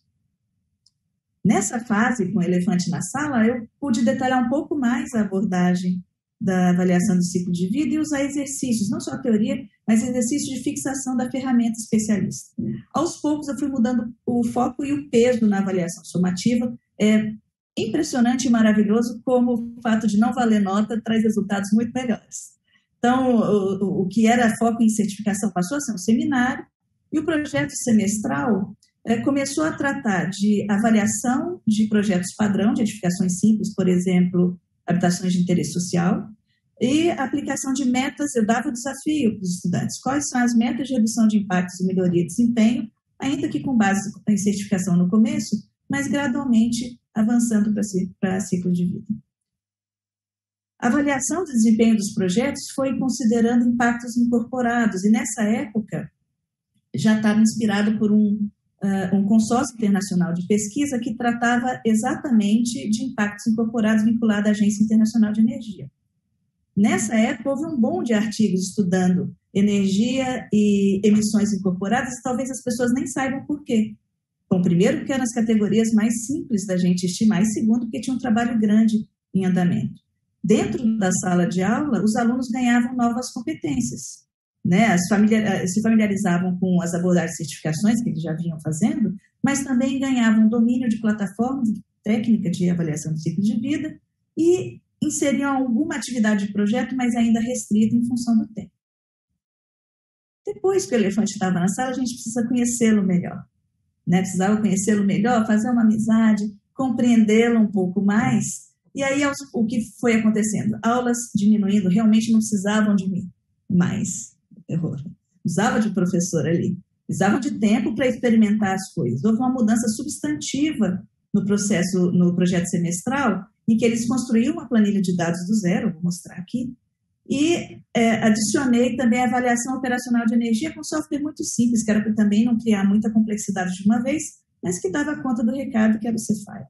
Nessa fase, com o elefante na sala, eu pude detalhar um pouco mais a abordagem da avaliação do ciclo de vida e usar exercícios, não só a teoria, mas exercícios de fixação da ferramenta especialista. Aos poucos, eu fui mudando o foco e o peso na avaliação somativa. É impressionante e maravilhoso como o fato de não valer nota traz resultados muito melhores. Então, o que era foco em certificação passou a ser um seminário, e o projeto semestral começou a tratar de avaliação de projetos padrão, de edificações simples, por exemplo, habitações de interesse social, e aplicação de metas. Eu dava o desafio para os estudantes. Quais são as metas de redução de impactos e melhoria de desempenho, ainda que com base em certificação no começo, mas gradualmente avançando para ciclo de vida. A avaliação do desempenho dos projetos foi considerando impactos incorporados, e nessa época já estava inspirado por um consórcio internacional de pesquisa que tratava exatamente de impactos incorporados vinculados à Agência Internacional de Energia. Nessa época, houve um boom de artigos estudando energia e emissões incorporadas, e talvez as pessoas nem saibam por quê. Bom, primeiro, porque eram as categorias mais simples da gente estimar, e segundo, porque tinha um trabalho grande em andamento. Dentro da sala de aula, os alunos ganhavam novas competências, né? Se familiarizavam com as abordagens de certificações que eles já vinham fazendo, mas também ganhavam domínio de plataformas, técnica de avaliação do ciclo de vida, e inseriam alguma atividade de projeto, mas ainda restrita em função do tempo. Depois que o elefante estava na sala, a gente precisa conhecê-lo melhor, né? Precisava conhecê-lo melhor, fazer uma amizade, compreendê-lo um pouco mais. E aí, o que foi acontecendo? Aulas diminuindo, realmente não precisavam de mim mais. Error. Usava de professor ali. Precisavam de tempo para experimentar as coisas. Houve uma mudança substantiva no projeto semestral, em que eles construíram uma planilha de dados do zero, vou mostrar aqui, e adicionei também a avaliação operacional de energia com software muito simples, que era para também não criar muita complexidade de uma vez, mas que dava conta do recado, que era o Cefire.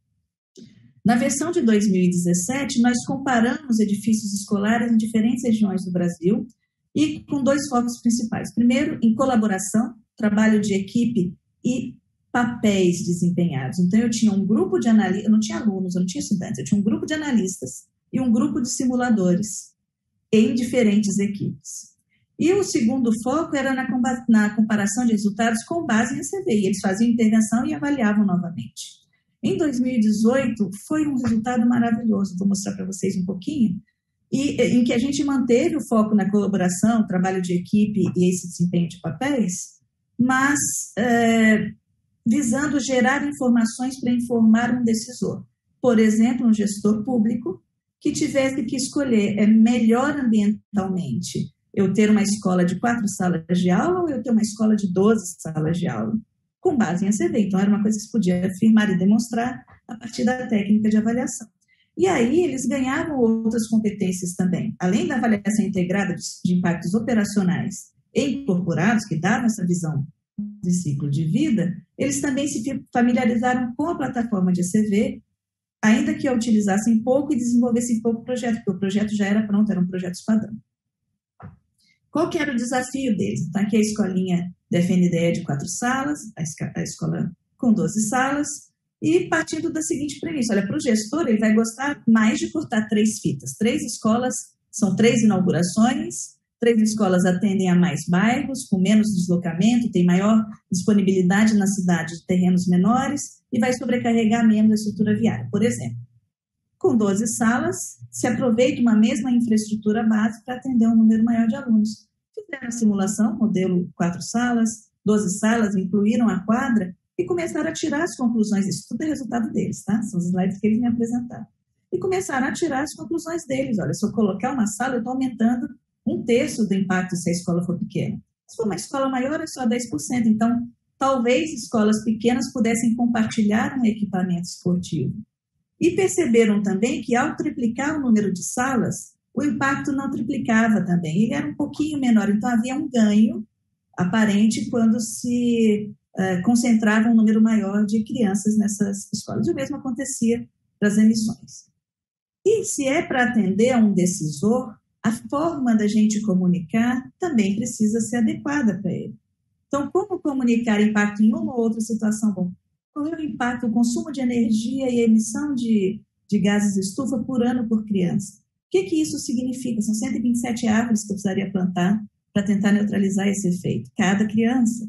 Na versão de 2017, nós comparamos edifícios escolares em diferentes regiões do Brasil e com 2 focos principais. Primeiro, em colaboração, trabalho de equipe e papéis desempenhados. Então, eu tinha um grupo de analistas, eu não tinha alunos, eu não tinha estudantes, eu tinha um grupo de analistas e um grupo de simuladores em diferentes equipes. E o segundo foco era na comparação de resultados com base em ACV. Eles faziam intervenção e avaliavam novamente. Em 2018, foi um resultado maravilhoso, vou mostrar para vocês um pouquinho, em que a gente manteve o foco na colaboração, trabalho de equipe e esse desempenho de papéis, mas visando gerar informações para informar um decisor. Por exemplo, um gestor público que tivesse que escolher, é melhor ambientalmente eu ter uma escola de 4 salas de aula ou eu ter uma escola de 12 salas de aula? Com base em ACV. Então, era uma coisa que se podia afirmar e demonstrar a partir da técnica de avaliação. E aí, eles ganhavam outras competências também. Além da avaliação integrada de impactos operacionais e incorporados, que davam essa visão de ciclo de vida, eles também se familiarizaram com a plataforma de ACV, ainda que a utilizassem pouco e desenvolvessem pouco o projeto, porque o projeto já era pronto, eram projetos padrão. Qual que era o desafio deles? Então, aqui a escolinha da FNDE de 4 salas, a escola com 12 salas, e partindo da seguinte premissa, olha, para o gestor, ele vai gostar mais de cortar 3 fitas. 3 escolas, são 3 inaugurações, 3 escolas atendem a mais bairros, com menos deslocamento, tem maior disponibilidade na cidade de terrenos menores e vai sobrecarregar menos a estrutura viária, por exemplo. Com 12 salas, se aproveita uma mesma infraestrutura base para atender um número maior de alunos. Fizeram a simulação, modelo 4 salas, 12 salas, incluíram a quadra e começaram a tirar as conclusões. Isso tudo é resultado deles, tá? São os slides que eles me apresentaram. E começaram a tirar as conclusões deles. Olha, se eu colocar uma sala, eu estou aumentando 1/3 do impacto se a escola for pequena. Se for uma escola maior, é só 10%. Então, talvez escolas pequenas pudessem compartilhar um equipamento esportivo. E perceberam também que, ao triplicar o número de salas, o impacto não triplicava também. Ele era um pouquinho menor. Então, havia um ganho aparente quando se concentrava um número maior de crianças nessas escolas. E o mesmo acontecia para as emissões. E se é para atender a um decisor, a forma da gente comunicar também precisa ser adequada para ele. Então, como comunicar impacto em uma ou outra situação? Bom, qual é o impacto, o consumo de energia e a emissão de gases de estufa por ano por criança? O que isso significa? São 127 árvores que eu precisaria plantar para tentar neutralizar esse efeito. Cada criança.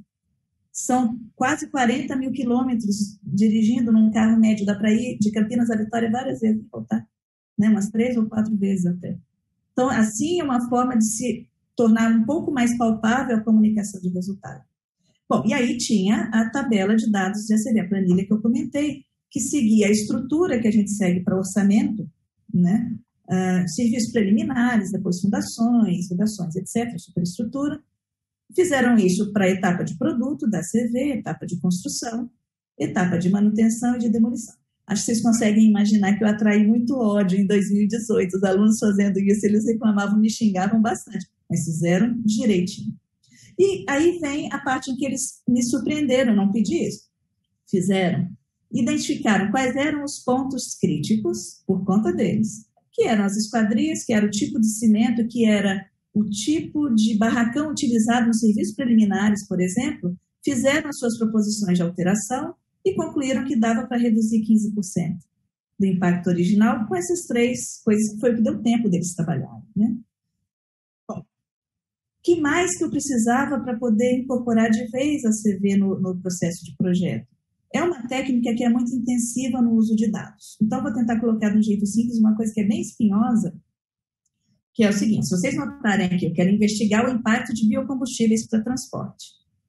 São quase 40 mil quilômetros dirigindo num carro médio. Dá para ir de Campinas a Vitória várias vezes e voltar, né? Umas 3 ou 4 vezes até. Então, assim é uma forma de se tornar um pouco mais palpável a comunicação de resultado. Bom, e aí tinha a tabela de dados de ACV, a planilha que eu comentei, que seguia a estrutura que a gente segue para orçamento, né? Serviços preliminares, depois fundações, etc., superestrutura. Fizeram isso para a etapa de produto da ACV, etapa de construção, etapa de manutenção e de demolição. Acho que vocês conseguem imaginar que eu atraí muito ódio em 2018. Os alunos fazendo isso, eles reclamavam, me xingavam bastante, mas fizeram direitinho. E aí vem a parte em que eles me surpreenderam, não pedi isso. Fizeram, identificaram quais eram os pontos críticos por conta deles, que eram as esquadrias, que era o tipo de cimento, que era o tipo de barracão utilizado nos serviços preliminares, por exemplo, fizeram as suas proposições de alteração e concluíram que dava para reduzir 15% do impacto original com essas 3 coisas, que foi o que deu tempo deles trabalharem, né? Bom, o que mais que eu precisava para poder incorporar de vez a CV no processo de projeto? é uma técnica que é muito intensiva no uso de dados. Então, vou tentar colocar de um jeito simples uma coisa que é bem espinhosa, que é o seguinte: se vocês notarem aqui, eu quero investigar o impacto de biocombustíveis para transporte.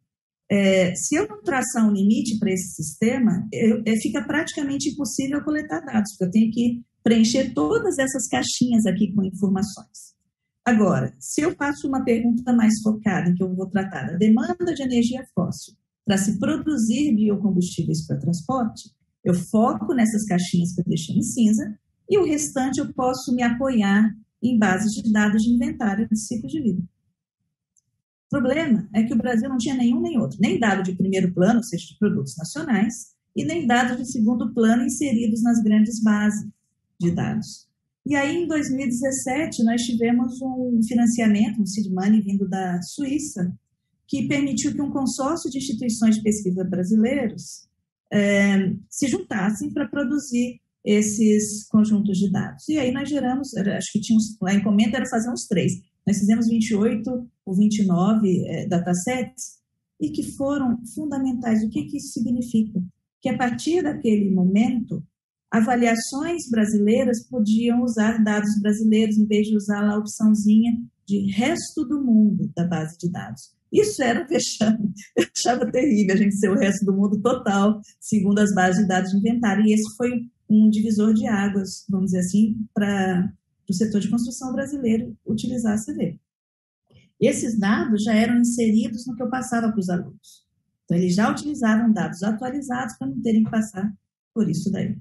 Se eu não traçar um limite para esse sistema, fica praticamente impossível coletar dados, porque eu tenho que preencher todas essas caixinhas aqui com informações. Agora, se eu faço uma pergunta mais focada, em que eu vou tratar da demanda de energia fóssil para se produzir biocombustíveis para transporte, eu foco nessas caixinhas que eu deixei em cinza e o restante eu posso me apoiar em bases de dados de inventário de ciclo de vida. O problema é que o Brasil não tinha nenhum nem outro, nem dado de primeiro plano, ou seja, de produtos nacionais, e nem dados de segundo plano inseridos nas grandes bases de dados. E aí, em 2017, nós tivemos um financiamento, um seed money vindo da Suíça, que permitiu que um consórcio de instituições de pesquisa brasileiros se juntassem para produzir esses conjuntos de dados. E aí nós geramos, acho que a encomenda era fazer uns 3. Nós fizemos 28 ou 29 datasets e que foram fundamentais. O que isso significa? Que a partir daquele momento, avaliações brasileiras podiam usar dados brasileiros em vez de usar lá a opçãozinha de resto do mundo da base de dados. Isso era um vexame. Eu achava terrível a gente ser o resto do mundo total, segundo as bases de dados de inventário. E esse foi um divisor de águas, vamos dizer assim, para o setor de construção brasileiro utilizar a CV. Esses dados já eram inseridos no que eu passava para os alunos. Então, eles já utilizavam dados atualizados para não terem que passar por isso daí.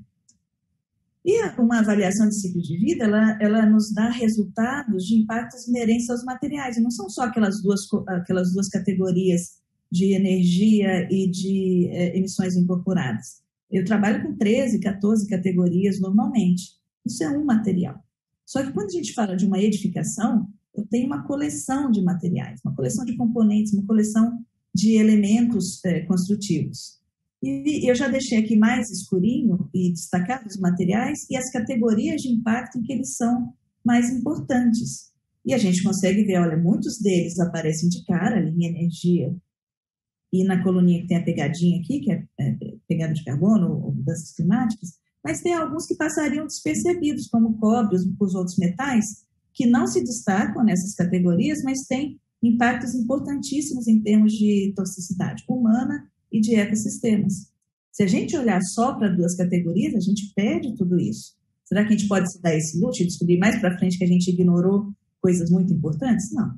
E uma avaliação de ciclo de vida, ela nos dá resultados de impactos inerentes aos materiais. E não são só aquelas duas categorias de energia e de emissões incorporadas. Eu trabalho com 13, 14 categorias normalmente. Isso é um material. Só que quando a gente fala de uma edificação, eu tenho uma coleção de materiais, uma coleção de componentes, uma coleção de elementos construtivos. E eu já deixei aqui mais escurinho e destacado os materiais e as categorias de impacto em que eles são mais importantes. E a gente consegue ver, olha, muitos deles aparecem de cara ali em energia. E na coluninha que tem a pegadinha aqui, que é pegada de carbono ou mudanças climáticas, mas tem alguns que passariam despercebidos, como o cobre, os outros metais, que não se destacam nessas categorias, mas têm impactos importantíssimos em termos de toxicidade humana e de ecossistemas. Se a gente olhar só para duas categorias, a gente perde tudo isso. Será que a gente pode se dar esse luxo e descobrir mais para frente que a gente ignorou coisas muito importantes? Não.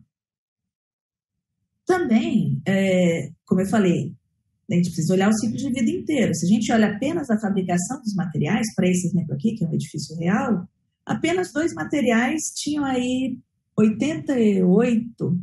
Também, como eu falei, a gente precisa olhar o ciclo de vida inteiro. Se a gente olha apenas a fabricação dos materiais, para esse exemplo aqui, que é um edifício real, apenas 2 materiais tinham aí 88%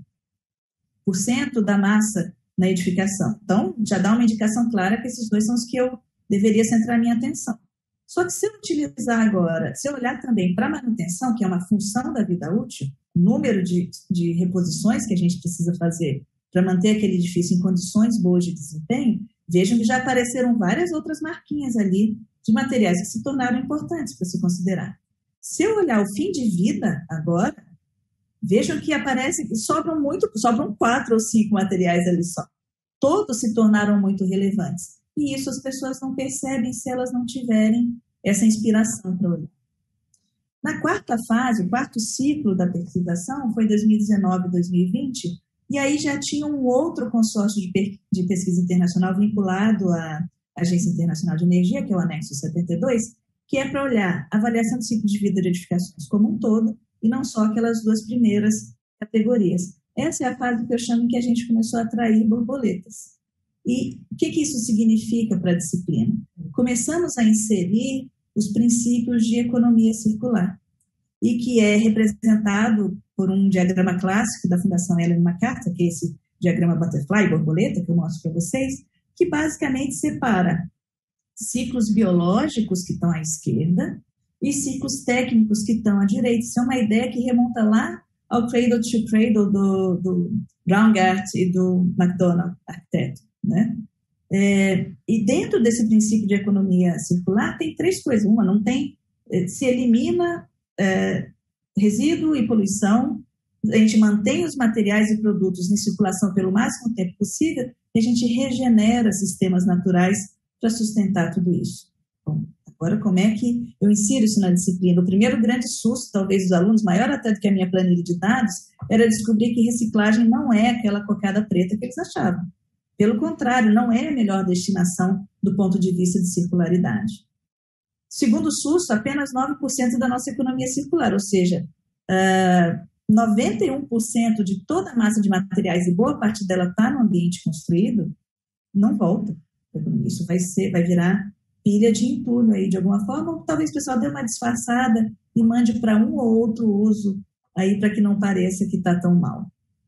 da massa na edificação. Então, já dá uma indicação clara que esses 2 são os que eu deveria centrar minha atenção. Só que se eu utilizar agora, se eu olhar também para a manutenção, que é uma função da vida útil, o número de reposições que a gente precisa fazer para manter aquele edifício em condições boas de desempenho, vejam que já apareceram várias outras marquinhas ali de materiais que se tornaram importantes para se considerar. Se eu olhar o fim de vida agora, vejam que sobram 4 ou 5 materiais ali só. Todos se tornaram muito relevantes. E isso as pessoas não percebem se elas não tiverem essa inspiração para olhar. Na quarta fase, o quarto ciclo da pesquisação foi 2019 e 2020, e aí já tinha um outro consórcio de pesquisa internacional vinculado à Agência Internacional de Energia, que é o anexo 72, que é para olhar a avaliação do ciclo de vida de edificações como um todo, e não só aquelas 2 primeiras categorias. Essa é a fase que eu chamo que a gente começou a atrair borboletas. E o que isso significa para a disciplina? Começamos a inserir os princípios de economia circular, e que é representado por um diagrama clássico da Fundação Ellen MacArthur, que é esse diagrama butterfly, borboleta, que eu mostro para vocês, que basicamente separa ciclos biológicos que estão à esquerda e ciclos técnicos que estão à direita. Isso é uma ideia que remonta lá ao Cradle to Cradle do Braungart e do McDonald, arquiteto, né? E dentro desse princípio de economia circular tem 3 coisas. Uma, não tem, se elimina resíduo e poluição, a gente mantém os materiais e produtos em circulação pelo máximo tempo possível e a gente regenera sistemas naturais para sustentar tudo isso. Bom, agora, como é que eu insiro isso na disciplina? O primeiro grande susto, talvez, dos alunos, maior até do que a minha planilha de dados, era descobrir que reciclagem não é aquela cocada preta que eles achavam. Pelo contrário, não é a melhor destinação do ponto de vista de circularidade. Segundo susto, apenas 9% da nossa economia circular, ou seja, 91% de toda a massa de materiais, e boa parte dela está no ambiente construído, não volta. Isso vai virar pilha de entulho aí de alguma forma, ou talvez o pessoal dê uma disfarçada e mande para um ou outro uso aí para que não pareça que está tão mal.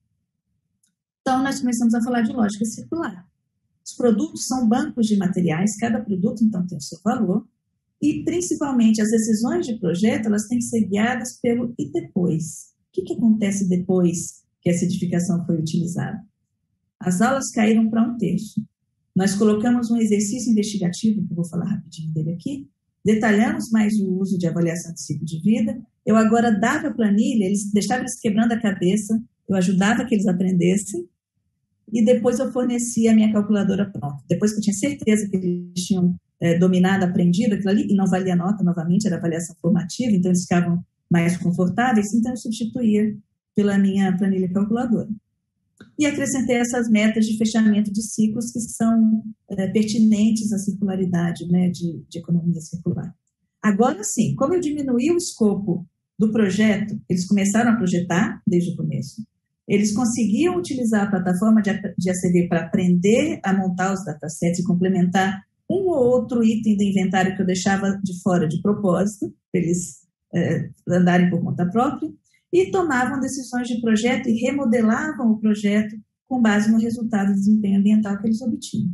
Então, nós começamos a falar de lógica circular. Os produtos são bancos de materiais, cada produto, então, tem o seu valor, e, principalmente, as decisões de projeto, elas têm que ser guiadas pelo e depois. O que acontece depois que a acidificação foi utilizada? As aulas caíram para 1/3. Nós colocamos um exercício investigativo, que eu vou falar rapidinho dele aqui, detalhamos mais o uso de avaliação de ciclo de vida. Eu agora dava a planilha, eles deixavam eles quebrando a cabeça, eu ajudava que eles aprendessem, e depois eu fornecia a minha calculadora pronta. Depois que eu tinha certeza que eles tinham dominado, aprendido aquilo ali, e não valia nota novamente, era avaliação formativa, então eles ficavam mais confortáveis, então eu substituía pela minha planilha calculadora. E acrescentei essas metas de fechamento de ciclos que são pertinentes à circularidade, né, de economia circular. Agora sim, como eu diminuí o escopo do projeto, eles começaram a projetar desde o começo, eles conseguiam utilizar a plataforma de ACD para aprender a montar os datasets e complementar um ou outro item do inventário que eu deixava de fora de propósito, para eles andarem por conta própria, e tomavam decisões de projeto e remodelavam o projeto com base no resultado de desempenho ambiental que eles obtinham.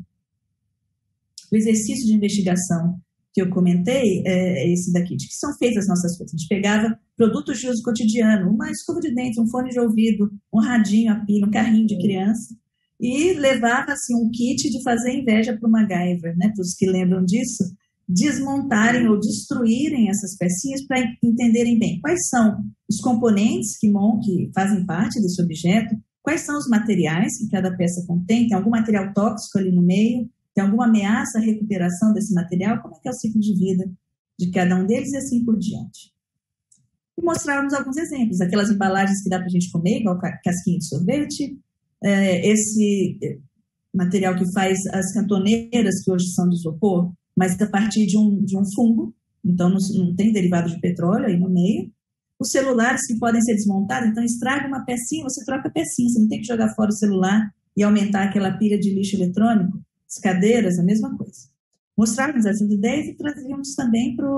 O exercício de investigação que eu comentei é esse daqui, de que são feitas as nossas coisas. A gente pegava produtos de uso cotidiano, uma escova de dente, um fone de ouvido, um radinho, a pilha, um carrinho de criança, e levava assim, um kit de fazer inveja para o MacGyver, né? Para os que lembram disso, desmontarem ou destruírem essas pecinhas para entenderem bem quais são os componentes que fazem parte desse objeto, quais são os materiais que cada peça contém, tem algum material tóxico ali no meio, tem alguma ameaça à recuperação desse material, como é que é o ciclo de vida de cada um deles e assim por diante. E mostrávamos alguns exemplos, aquelas embalagens que dá para a gente comer, igual casquinha de sorvete, esse material que faz as cantoneiras que hoje são de isopor, mas a partir de um fungo, então não tem derivado de petróleo aí no meio. Os celulares que podem ser desmontados, então estraga uma pecinha, você troca a pecinha, você não tem que jogar fora o celular e aumentar aquela pilha de lixo eletrônico. As cadeiras, a mesma coisa. Mostrávamos essas ideias e trazíamos também para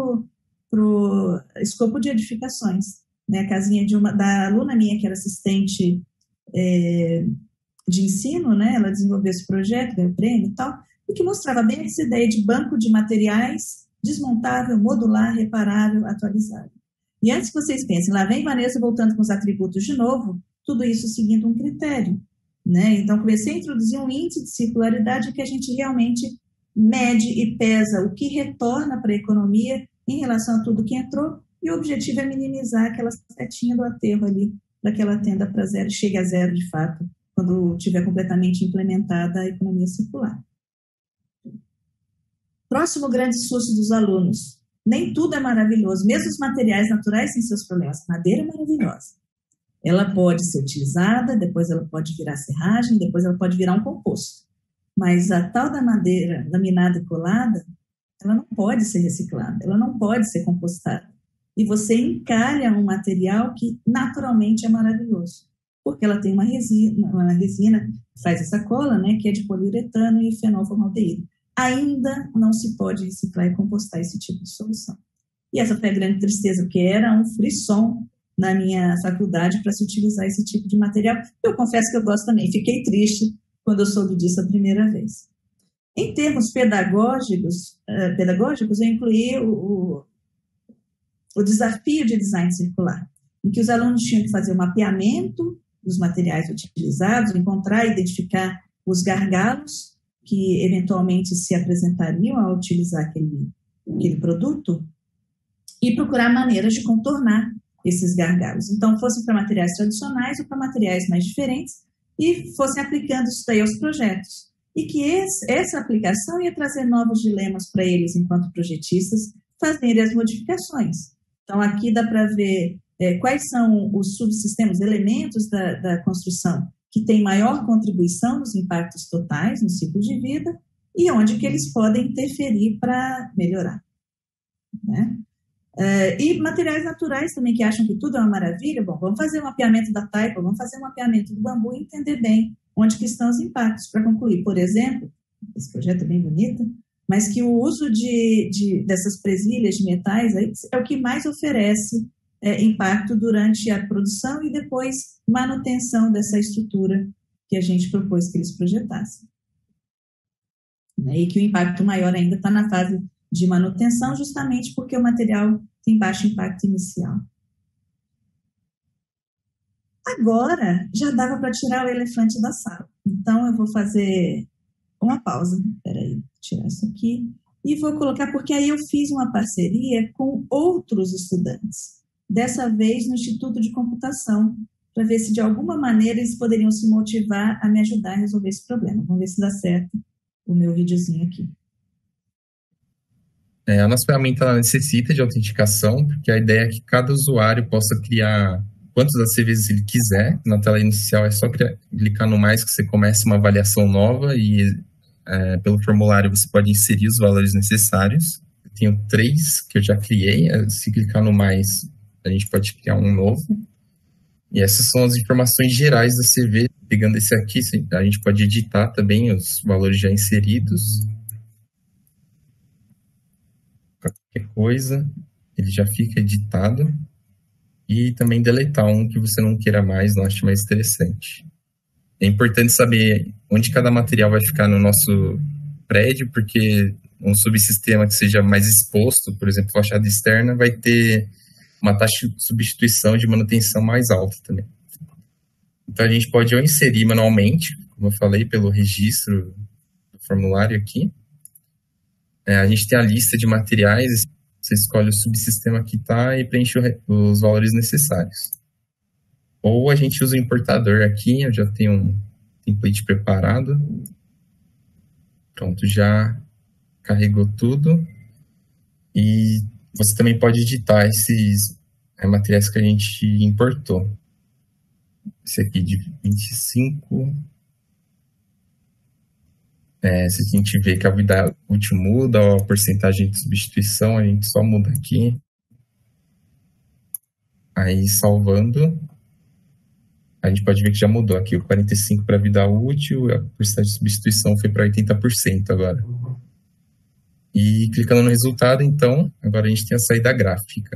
o escopo de edificações. Né? A casinha da aluna minha, que era assistente de ensino, né? Ela desenvolveu esse projeto, ganhou prêmio e tal, e que mostrava bem essa ideia de banco de materiais desmontável, modular, reparável, atualizável. E antes que vocês pensem, lá vem Vanessa voltando com os atributos de novo, tudo isso seguindo um critério. Né? Então, comecei a introduzir um índice de circularidade que a gente realmente mede e pesa o que retorna para a economia em relação a tudo que entrou, e o objetivo é minimizar aquela setinha do aterro ali, para que ela tenda para zero, chegue a zero de fato, quando tiver completamente implementada a economia circular. Próximo grande susto dos alunos. Nem tudo é maravilhoso, mesmo os materiais naturais têm seus problemas. A madeira é maravilhosa. Ela pode ser utilizada, depois ela pode virar serragem, depois ela pode virar um composto. Mas a tal da madeira laminada e colada, ela não pode ser reciclada, ela não pode ser compostada. E você encalha um material que naturalmente é maravilhoso, porque ela tem uma resina que faz essa cola, né, que é de poliuretano e fenolformaldeído. Ainda não se pode reciclar e compostar esse tipo de solução. E essa foi a grande tristeza, porque era um frisson na minha faculdade para se utilizar esse tipo de material. Eu confesso que eu gosto também. Fiquei triste quando eu soube disso a primeira vez. Em termos pedagógicos eu incluí o desafio de design circular, em que os alunos tinham que fazer o mapeamento dos materiais utilizados, encontrar e identificar os gargalos que eventualmente se apresentariam ao utilizar aquele produto e procurar maneiras de contornar esses gargalos. Então, fossem para materiais tradicionais ou para materiais mais diferentes e fossem aplicando isso daí aos projetos. e que essa aplicação ia trazer novos dilemas para eles, enquanto projetistas, fazerem as modificações. Então, aqui dá para ver quais são os subsistemas, elementos da construção que têm maior contribuição nos impactos totais, no ciclo de vida, e onde que eles podem interferir para melhorar, né? E materiais naturais também, que acham que tudo é uma maravilha. Bom, vamos fazer um mapeamento da taipa, vamos fazer um mapeamento do bambu e entender bem onde que estão os impactos para concluir. Por exemplo, esse projeto é bem bonito, mas que o uso dessas presilhas de metais aí é o que mais oferece impacto durante a produção e depois manutenção dessa estrutura que a gente propôs que eles projetassem. E que o impacto maior ainda está na fase de manutenção, justamente porque o material tem baixo impacto inicial. Agora, já dava para tirar o elefante da sala. Então, eu vou fazer uma pausa. Espera aí, vou tirar isso aqui. E vou colocar, porque aí eu fiz uma parceria com outros estudantes. Dessa vez no Instituto de Computação, para ver se de alguma maneira eles poderiam se motivar a me ajudar a resolver esse problema. Vamos ver se dá certo o meu videozinho aqui. A nossa ferramenta ela necessita de autenticação, porque a ideia é que cada usuário possa criar quantos ACVs ele quiser. Na tela inicial é só clicar no mais que você começa uma avaliação nova e pelo formulário você pode inserir os valores necessários. Eu tenho 3 que eu já criei. Se clicar no mais, a gente pode criar um novo. E essas são as informações gerais da CV. Pegando esse aqui, a gente pode editar também os valores já inseridos. Qualquer coisa, ele já fica editado. E também deletar um que você não queira mais, não ache mais interessante. É importante saber onde cada material vai ficar no nosso prédio, porque um subsistema que seja mais exposto, por exemplo, fachada externa, vai ter uma taxa de substituição de manutenção mais alta também. Então, a gente pode ou inserir manualmente, como eu falei, pelo registro do formulário aqui. A gente tem a lista de materiais, você escolhe o subsistema que está e preenche os valores necessários. Ou a gente usa o importador aqui, eu já tenho um template preparado. Pronto, já carregou tudo. E você também pode editar esses materiais que a gente importou. Esse aqui de 25. Se a gente vê que a vida útil muda, ou a porcentagem de substituição, a gente só muda aqui. Aí, salvando, a gente pode ver que já mudou aqui. O 45% para a vida útil, a porcentagem de substituição foi para 80% agora. E clicando no resultado, então, agora a gente tem a saída gráfica.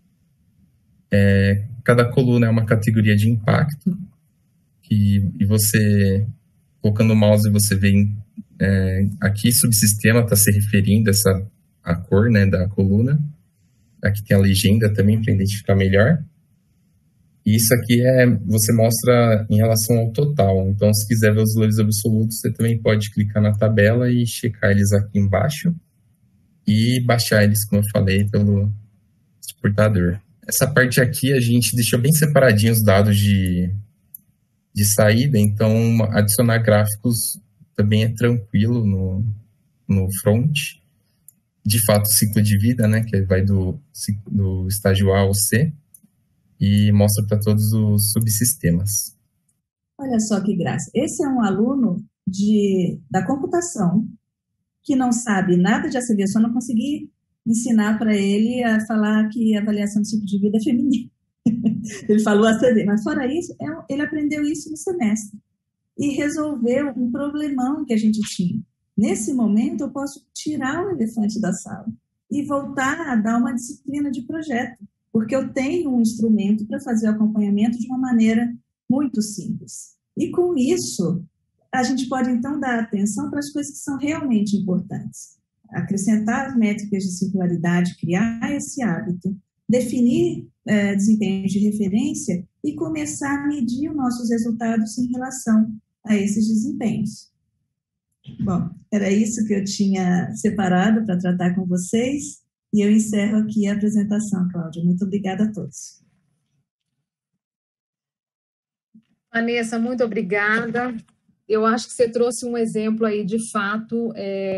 Cada coluna é uma categoria de impacto. E você, colocando o mouse, você vê aqui subsistema está se referindo a cor, né, da coluna. Aqui tem a legenda também para identificar melhor. E isso aqui você mostra em relação ao total. Então, se quiser ver os valores absolutos, você também pode clicar na tabela e checar eles aqui embaixo. E baixar eles, como eu falei, pelo exportador. Essa parte aqui a gente deixou bem separadinho os dados de saída. Então, adicionar gráficos também é tranquilo no front. De fato, o ciclo de vida, né, que vai do estágio A ao C, e mostra para todos os subsistemas. Olha só que graça. Esse é um aluno da computação que não sabe nada de ACV, eu só não consegui ensinar para ele a falar que a avaliação do ciclo de vida é feminina. Ele falou ACV, mas fora isso, ele aprendeu isso no semestre. E resolveu um problemão que a gente tinha. Nesse momento, eu posso tirar o elefante da sala e voltar a dar uma disciplina de projeto, porque eu tenho um instrumento para fazer o acompanhamento de uma maneira muito simples. E com isso, a gente pode, então, dar atenção para as coisas que são realmente importantes. Acrescentar as métricas de circularidade, criar esse hábito, definir desempenhos de referência e começar a medir os nossos resultados em relação a esses desempenhos. Bom, era isso que eu tinha separado para tratar com vocês e eu encerro aqui a apresentação, Cláudia. Muito obrigada a todos. Vanessa, muito obrigada. eu acho que você trouxe um exemplo aí, de fato,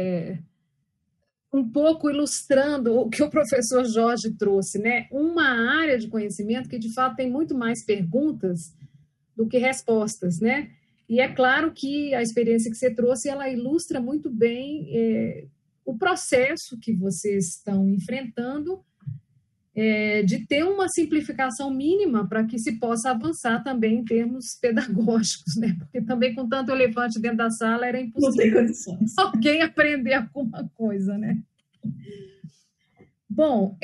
um pouco ilustrando o que o professor Jorge trouxe, né? Uma área de conhecimento que, de fato, tem muito mais perguntas do que respostas, né? E é claro que a experiência que você trouxe, ela ilustra muito bem o processo que vocês estão enfrentando, de ter uma simplificação mínima para que se possa avançar também em termos pedagógicos, né? Porque também com tanto elefante dentro da sala era impossível. Não tem condições. Alguém aprender alguma coisa, né? Bom,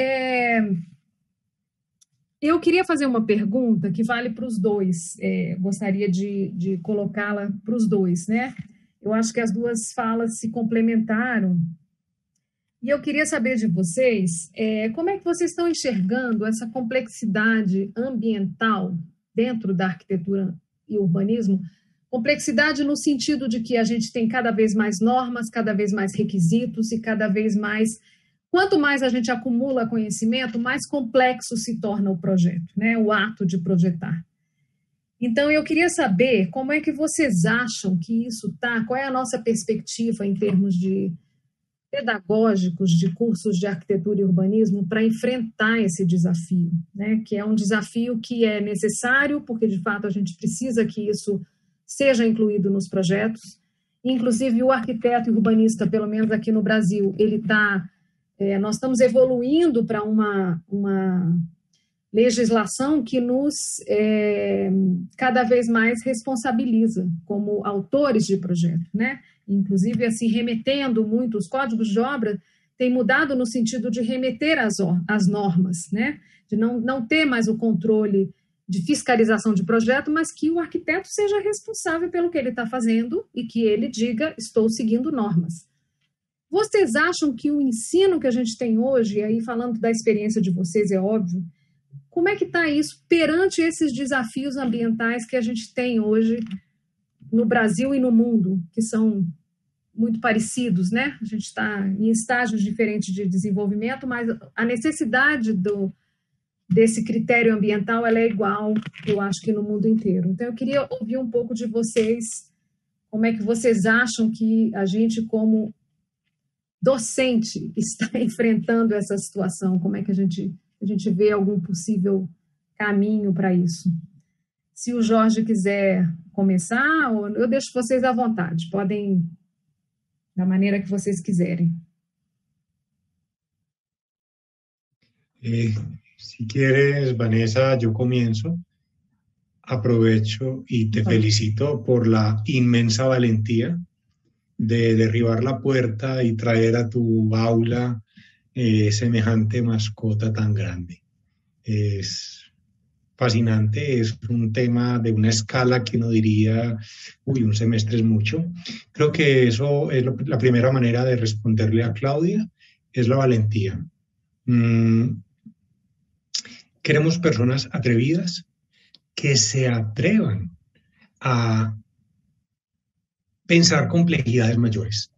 eu queria fazer uma pergunta que vale para os dois, gostaria de colocá-la para os dois, né? Eu acho que as duas falas se complementaram. E eu queria saber de vocês, como é que vocês estão enxergando essa complexidade ambiental dentro da arquitetura e urbanismo? Complexidade no sentido de que a gente tem cada vez mais normas, cada vez mais requisitos e cada vez mais... Quanto mais a gente acumula conhecimento, mais complexo se torna o projeto, né? O ato de projetar. Então, eu queria saber como é que vocês acham que isso está, qual é a nossa perspectiva em termos de pedagógicos de cursos de arquitetura e urbanismo para enfrentar esse desafio, né? Que é um desafio que é necessário, porque, de fato, a gente precisa que isso seja incluído nos projetos. Inclusive, o arquiteto e urbanista, pelo menos aqui no Brasil, nós estamos evoluindo para uma legislação que nos cada vez mais responsabiliza como autores de projeto, né? Inclusive, assim, remetendo muito, os códigos de obra têm mudado no sentido de remeter às normas, né? De não ter mais o controle de fiscalização de projeto, mas que o arquiteto seja responsável pelo que ele está fazendo e que ele diga, estou seguindo normas. Vocês acham que o ensino que a gente tem hoje, e aí falando da experiência de vocês, é óbvio, como é que está isso perante esses desafios ambientais que a gente tem hoje no Brasil e no mundo, que são muito parecidos, né? A gente está em estágios diferentes de desenvolvimento, mas a necessidade desse critério ambiental ela é igual, eu acho que no mundo inteiro. Então, eu queria ouvir um pouco de vocês, como é que vocês acham que a gente, como docente, está enfrentando essa situação, como é que a gente vê algum possível caminho para isso. Se o Jorge quiser começar, eu deixo vocês à vontade, podem, da maneira que vocês quiserem. Si quieres, Vanessa, yo comienzo. Aprovecho y te felicito por la inmensa valentía de derribar la puerta y traer a tu aula semejante mascota tan grande. Es fascinante, es un tema de una escala que uno diría, un semestre es mucho. Creo que eso es la primera manera de responderle a Claudia, es la valentía. Queremos personas atrevidas que se atrevan a pensar complejidades mayores.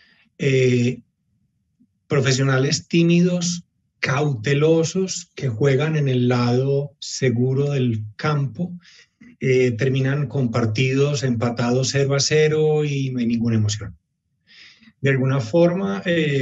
Profesionales tímidos, cautelosos, que juegan en el lado seguro del campo, terminan con partidos empatados 0-0 y no hay ninguna emoción. De alguna forma,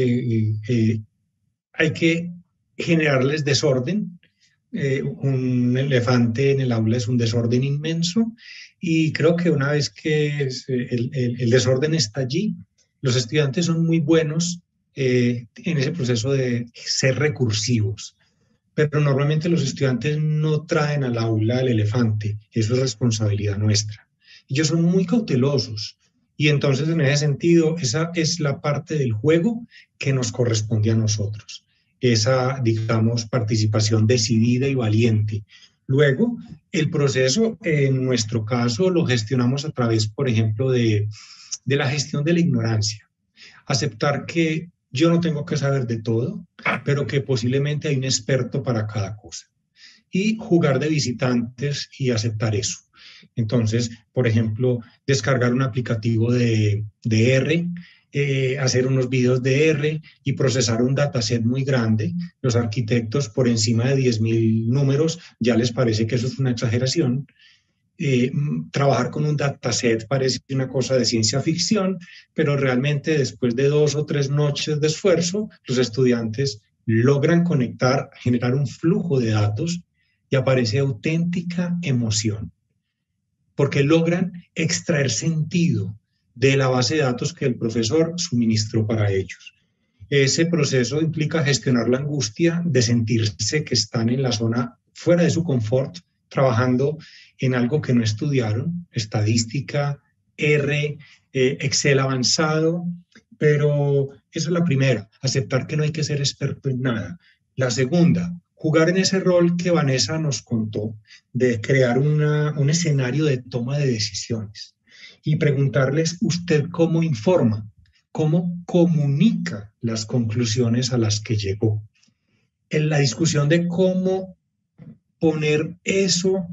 hay que generarles desorden. Un elefante en el aula es un desorden inmenso y creo que una vez que el desorden está allí, los estudiantes son muy buenos en ese proceso de ser recursivos, pero normalmente los estudiantes no traen al aula el elefante, eso es responsabilidad nuestra. Ellos son muy cautelosos y entonces en ese sentido esa es la parte del juego que nos corresponde a nosotros. Esa, digamos, participación decidida y valiente. Luego, el proceso, en nuestro caso, lo gestionamos a través, por ejemplo, de la gestión de la ignorancia. Aceptar que yo no tengo que saber de todo, pero que posiblemente hay un experto para cada cosa. Y jugar de visitantes y aceptar eso. Entonces, por ejemplo, descargar un aplicativo de R, hacer unos videos de R y procesar un dataset muy grande. Los arquitectos por encima de 10.000 números ya les parece que eso es una exageración. trabajar con un dataset parece una cosa de ciencia ficción, pero realmente después de 2 o 3 noches de esfuerzo, los estudiantes logran conectar, generar un flujo de datos y aparece auténtica emoción, porque logran extraer sentido de la base de datos que el profesor suministró para ellos. Ese proceso implica gestionar la angustia de sentirse que están en la zona fuera de su confort, trabajando en algo que no estudiaron, estadística, R, Excel avanzado, pero esa es la primera, aceptar que no hay que ser experto en nada. La segunda, jugar en ese rol que Vanessa nos contó, de crear un escenario de toma de decisiones y preguntarles usted cómo informa, cómo comunica las conclusiones a las que llegó. En la discusión de cómo poner eso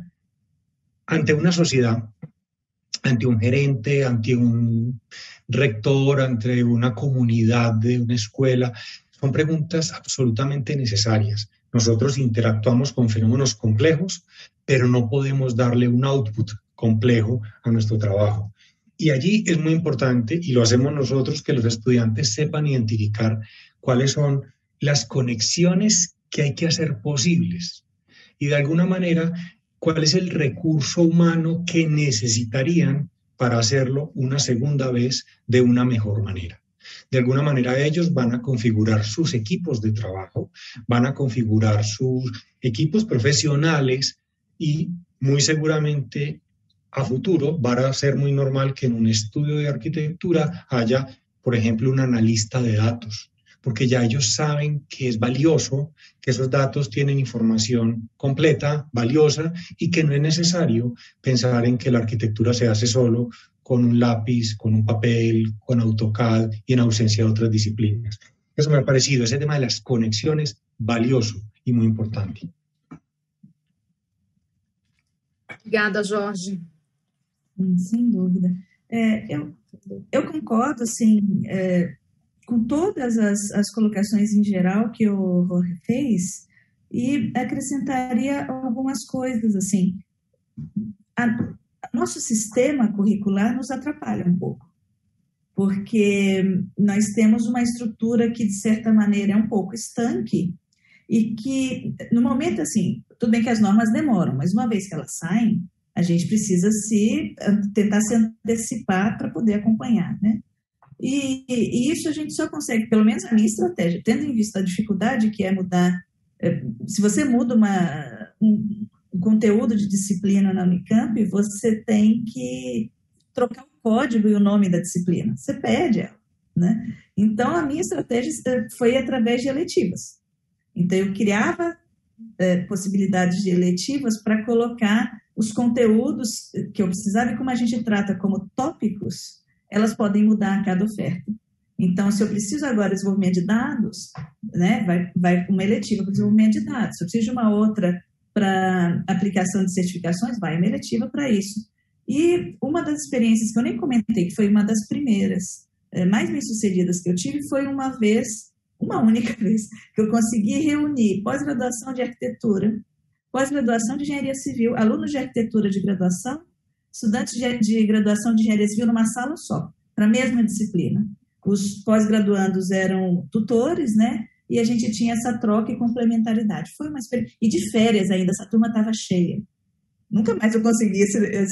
ante una sociedad, ante un gerente, ante un rector, ante una comunidad de una escuela, son preguntas absolutamente necesarias. Nosotros interactuamos con fenómenos complejos, pero no podemos darle un output complejo a nuestro trabajo. Y allí es muy importante, y lo hacemos nosotros, que los estudiantes sepan identificar cuáles son las conexiones que hay que hacer posibles. Y de alguna manera, cuál es el recurso humano que necesitarían para hacerlo una segunda vez de una mejor manera. De alguna manera ellos van a configurar sus equipos de trabajo, van a configurar sus equipos profesionales y muy seguramente a futuro va a ser muy normal que en un estudio de arquitectura haya, por ejemplo, un analista de datos, porque ya ellos saben que es valioso, que esos datos tienen información completa, valiosa, y que no es necesario pensar en que la arquitectura se hace solo con un lápiz, con un papel, con AutoCAD y en ausencia de otras disciplinas. Eso me ha parecido, ese tema de las conexiones, valioso y muy importante. Obrigada, Jorge. Sem dúvida. Eu concordo, assim, com todas as colocações em geral que o Jorge fez e acrescentaria algumas coisas, assim. Nosso sistema curricular nos atrapalha um pouco, porque nós temos uma estrutura que, de certa maneira, é um pouco estanque e que, no momento, assim, tudo bem que as normas demoram, mas uma vez que elas saem, a gente precisa tentar se antecipar para poder acompanhar, né? E isso a gente só consegue, pelo menos a minha estratégia, tendo em vista a dificuldade que é mudar. Se você muda um conteúdo de disciplina na Unicamp, você tem que trocar o código e o nome da disciplina. Você perde ela, né? Então, a minha estratégia foi através de eletivas. Então, eu criava possibilidades de eletivas para colocar os conteúdos que eu precisava, e como a gente trata como tópicos, elas podem mudar a cada oferta. Então, se eu preciso agora de desenvolvimento de dados, né, vai uma eletiva para desenvolvimento de dados. Se eu preciso de uma outra para aplicação de certificações, vai uma eletiva para isso. E uma das experiências que eu nem comentei, que foi uma das primeiras, mais bem-sucedidas que eu tive, foi uma única vez, que eu consegui reunir pós-graduação de arquitetura, pós-graduação de engenharia civil, alunos de arquitetura de graduação, estudantes de graduação de engenharia civil numa sala só, para a mesma disciplina. Os pós-graduandos eram tutores, né? E a gente tinha essa troca e complementaridade. Foi uma experiência. E de férias ainda, essa turma estava cheia. Nunca mais eu consegui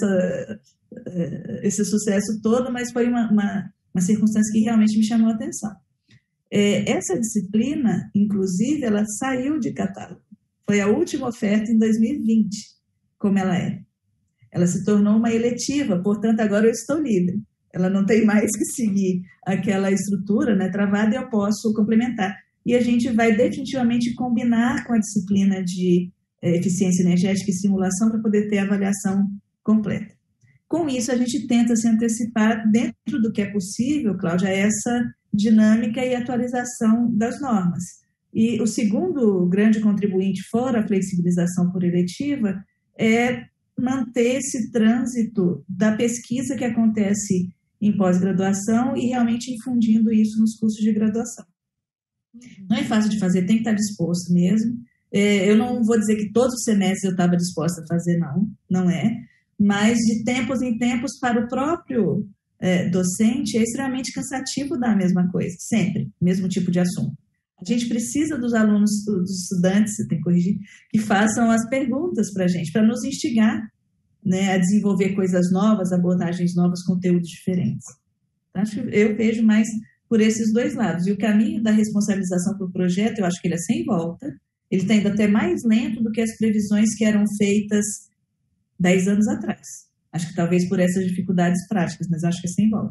esse sucesso todo, mas foi uma circunstância que realmente me chamou a atenção. Essa disciplina, inclusive, ela saiu de catálogo. Foi a última oferta em 2020, como ela é. Ela se tornou uma eletiva, portanto, agora eu estou livre. Ela não tem mais que seguir aquela estrutura, né, travada, e eu posso complementar. E a gente vai definitivamente combinar com a disciplina de eficiência energética e simulação para poder ter a avaliação completa. Com isso, a gente tenta se antecipar dentro do que é possível, Cláudia, essa dinâmica e atualização das normas. E o segundo grande contribuinte, fora a flexibilização por eletiva, é manter esse trânsito da pesquisa que acontece em pós-graduação e realmente infundindo isso nos cursos de graduação. Não é fácil de fazer, tem que estar disposto mesmo. Eu não vou dizer que todos os semestres eu estava disposta a fazer, não é. mas de tempos em tempos para o próprio docente é extremamente cansativo dar a mesma coisa, sempre, mesmo tipo de assunto. A gente precisa dos alunos, dos estudantes, você tem que corrigir, que façam as perguntas para a gente, para nos instigar, né, a desenvolver coisas novas, abordagens novas, conteúdos diferentes. Eu vejo mais por esses dois lados. E o caminho da responsabilização para o projeto, eu acho que ele é sem volta. Ele está indo até mais lento do que as previsões que eram feitas 10 anos atrás. Acho que talvez por essas dificuldades práticas, mas acho que é sem volta.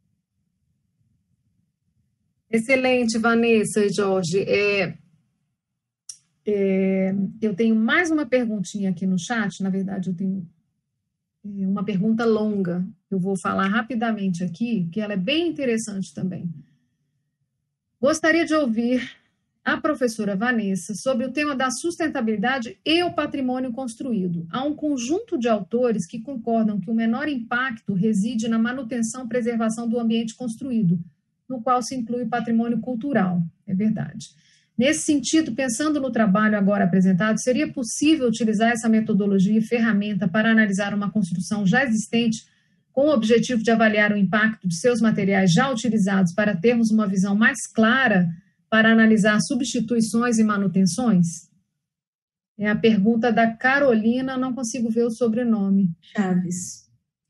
Excelente, Vanessa e Jorge. Eu tenho mais uma perguntinha aqui no chat. Na verdade, eu tenho uma pergunta longa. Eu vou falar rapidamente aqui, que ela é bem interessante também. Gostaria de ouvir a professora Vanessa sobre o tema da sustentabilidade e o patrimônio construído. Há um conjunto de autores que concordam que o menor impacto reside na manutenção e preservação do ambiente construído, no qual se inclui o patrimônio cultural. É verdade. Nesse sentido, pensando no trabalho agora apresentado, seria possível utilizar essa metodologia e ferramenta para analisar uma construção já existente com o objetivo de avaliar o impacto de seus materiais já utilizados para termos uma visão mais clara para analisar substituições e manutenções? É a pergunta da Carolina, não consigo ver o sobrenome. Chaves.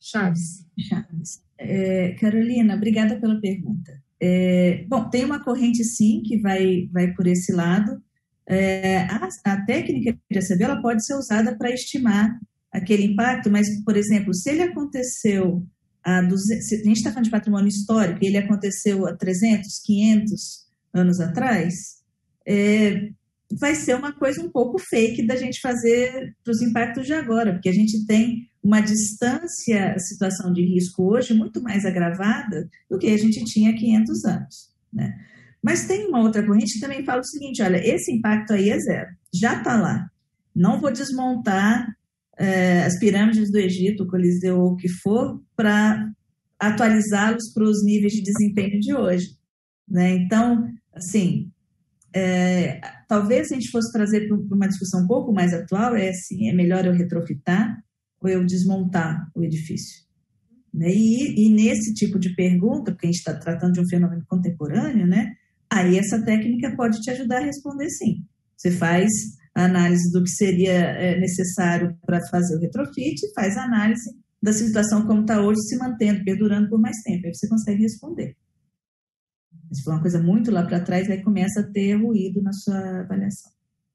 Carolina, obrigada pela pergunta. Bom, tem uma corrente, sim, que vai por esse lado. A técnica de ACB, ela pode ser usada para estimar aquele impacto, mas, por exemplo, se ele aconteceu se a gente está falando de patrimônio histórico e ele aconteceu há 300, 500 anos atrás, vai ser uma coisa um pouco fake da gente fazer para os impactos de agora, porque a gente tem uma distância, situação de risco hoje muito mais agravada do que a gente tinha há 500 anos, né? Mas tem uma outra corrente que também fala o seguinte, olha, esse impacto aí é zero, já está lá, não vou desmontar as pirâmides do Egito, o Coliseu ou o que for, para atualizá-los para os níveis de desempenho de hoje, né? Então, assim, talvez se a gente fosse trazer para uma discussão um pouco mais atual, assim, é melhor eu retrofitar ou eu desmontar o edifício? Né? E nesse tipo de pergunta, porque a gente está tratando de um fenômeno contemporâneo, né? Aí essa técnica pode te ajudar a responder sim. Você faz a análise do que seria necessário para fazer o retrofit e faz a análise da situação como está hoje, se mantendo, perdurando por mais tempo. Aí você consegue responder. Se for uma coisa muito lá para trás, aí começa a ter ruído na sua avaliação.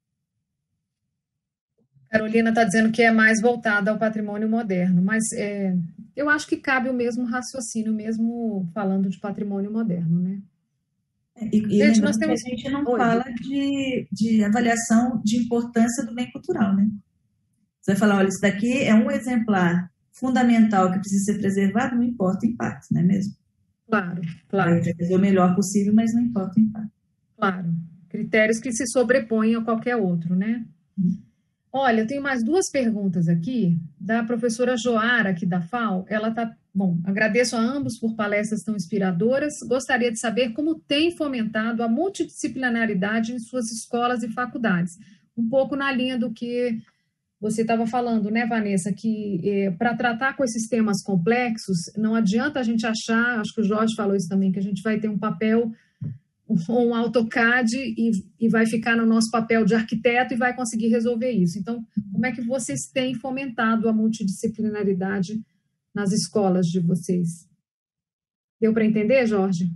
Carolina está dizendo que é mais voltada ao patrimônio moderno, mas eu acho que cabe o mesmo raciocínio, mesmo falando de patrimônio moderno, né? Gente, nós temos... A gente não fala de avaliação de importância do bem cultural, né? Você vai falar, olha, isso daqui é um exemplar fundamental que precisa ser preservado, não importa o impacto, não é mesmo? Claro. Vai fazer o melhor possível, mas não importa o impacto. Claro. Critérios que se sobrepõem a qualquer outro, né? Olha, eu tenho mais duas perguntas aqui, da professora Joara, aqui da FAO. Ela está... Bom, agradeço a ambos por palestras tão inspiradoras. Gostaria de saber como tem fomentado a multidisciplinaridade em suas escolas e faculdades. Um pouco na linha do que você estava falando, né, Vanessa, que para tratar com esses temas complexos, não adianta a gente achar, acho que o Jorge falou isso também, que a gente vai ter um papel, um AutoCAD e vai ficar no nosso papel de arquiteto e vai conseguir resolver isso. Então, como é que vocês têm fomentado a multidisciplinaridade nas escolas de vocês? Deu para entender, Jorge?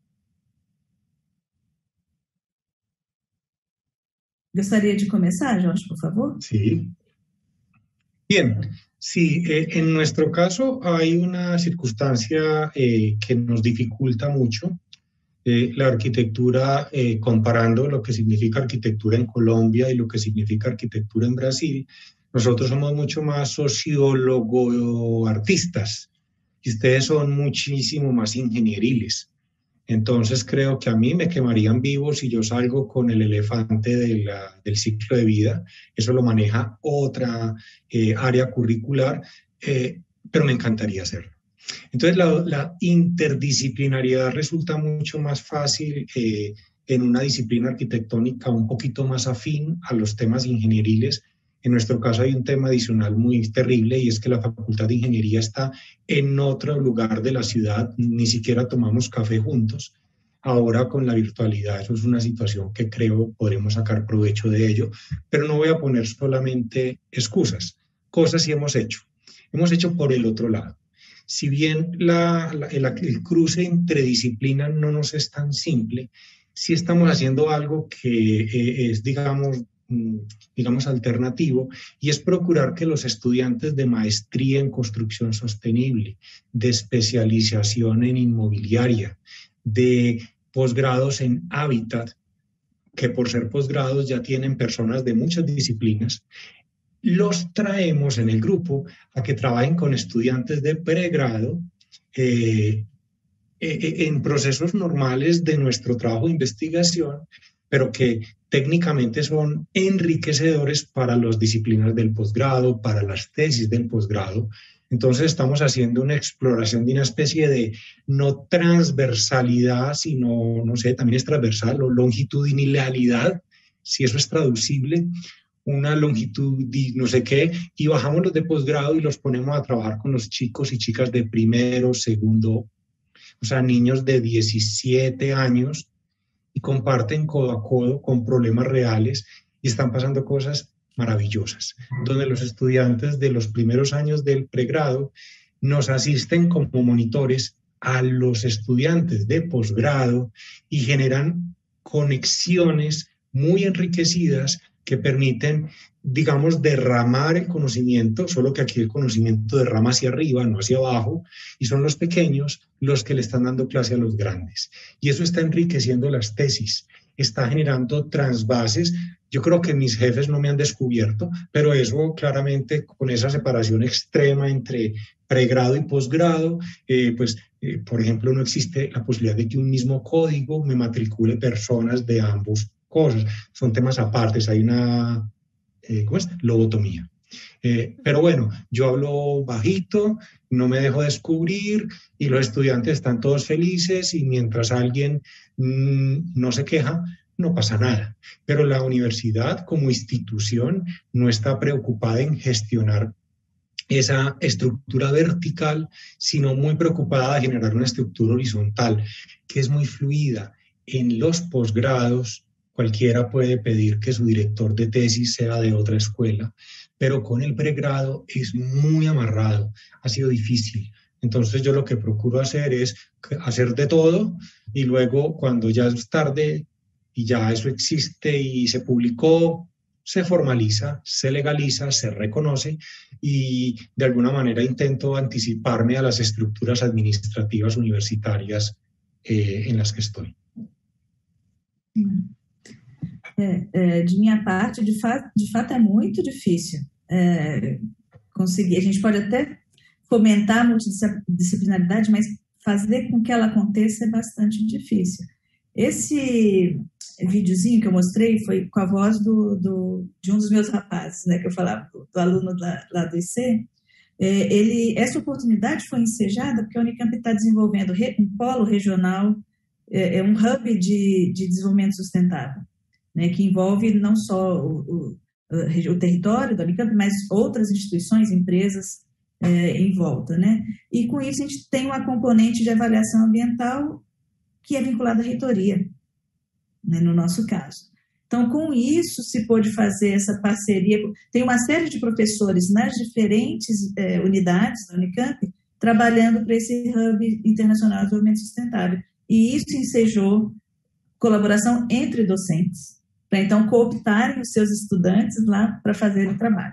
Gostaria de começar, Jorge, por favor? Sí. Bien, sí, en nuestro caso hay una circunstancia que nos dificulta mucho la arquitectura, comparando lo que significa arquitectura en Colombia y lo que significa arquitectura en Brasil. Nosotros somos mucho más sociólogo-artistas y ustedes son muchísimo más ingenieriles. Entonces creo que a mí me quemarían vivo si yo salgo con el elefante del ciclo de vida. Eso lo maneja otra área curricular, pero me encantaría hacerlo. Entonces la interdisciplinariedad resulta mucho más fácil en una disciplina arquitectónica un poquito más afín a los temas ingenieriles En nuestro caso hay un tema adicional muy terrible y es que la Facultad de Ingeniería está en otro lugar de la ciudad, ni siquiera tomamos café juntos. Ahora con la virtualidad eso es una situación que creo podremos sacar provecho de ello, pero no voy a poner solamente excusas, cosas sí hemos hecho. Hemos hecho por el otro lado. Si bien el cruce entre disciplinas no nos es tan simple, sí estamos haciendo algo que es, digamos, alternativo, y es procurar que los estudiantes de maestría en construcción sostenible, de especialización en inmobiliaria, de posgrados en hábitat, que por ser posgrados ya tienen personas de muchas disciplinas, los traemos en el grupo a que trabajen con estudiantes de pregrado en procesos normales de nuestro trabajo de investigación, pero que técnicamente son enriquecedores para las disciplinas del posgrado, para las tesis del posgrado. Entonces estamos haciendo una exploración de una especie de no transversalidad, sino, no sé, también es transversal, o longitudinalidad, si eso es traducible, una longitud de no sé qué, y bajamos los de posgrado y los ponemos a trabajar con los chicos y chicas de primero, segundo, o sea, niños de 17 años, y comparten codo a codo con problemas reales y están pasando cosas maravillosas, donde los estudiantes de los primeros años del pregrado nos asisten como monitores a los estudiantes de posgrado y generan conexiones muy enriquecidas que permiten, digamos, derramar el conocimiento, solo que aquí el conocimiento derrama hacia arriba, no hacia abajo, y son los pequeños los que le están dando clase a los grandes. Y eso está enriqueciendo las tesis, está generando transbases. Yo creo que mis jefes no me han descubierto, pero eso claramente con esa separación extrema entre pregrado y posgrado, por ejemplo, no existe la posibilidad de que un mismo código me matricule personas de ambos cosas. Son temas apartes, hay una lobotomía. Pero bueno, yo hablo bajito, no me dejo descubrir y los estudiantes están todos felices y mientras alguien no se queja, no pasa nada. Pero la universidad como institución no está preocupada en gestionar esa estructura vertical, sino muy preocupada de generar una estructura horizontal, que es muy fluida. En los posgrados, cualquiera puede pedir que su director de tesis sea de otra escuela, pero con el pregrado es muy amarrado, ha sido difícil. Entonces yo lo que procuro hacer es hacer de todo y luego cuando ya es tarde y ya eso existe y se publicó, se formaliza, se legaliza, se reconoce y de alguna manera intento anticiparme a las estructuras administrativas universitarias en las que estoy. De minha parte, de fato é muito difícil conseguir. A gente pode até fomentar a multidisciplinaridade, mas fazer com que ela aconteça é bastante difícil. Esse videozinho que eu mostrei foi com a voz de um dos meus rapazes, né, que eu falava, do aluno lá do IC. Essa oportunidade foi ensejada porque a Unicamp está desenvolvendo um polo regional, um hub de desenvolvimento sustentável, né, que envolve não só o território da Unicamp, mas outras instituições, empresas em volta, né? E com isso a gente tem uma componente de avaliação ambiental que é vinculada à reitoria, né, no nosso caso. Então, com isso, se pôde fazer essa parceria. Tem uma série de professores nas diferentes unidades da Unicamp trabalhando para esse Hub Internacional de Desenvolvimento Sustentável. E isso ensejou colaboração entre docentes, para então cooptarem os seus estudantes lá para fazer o trabalho.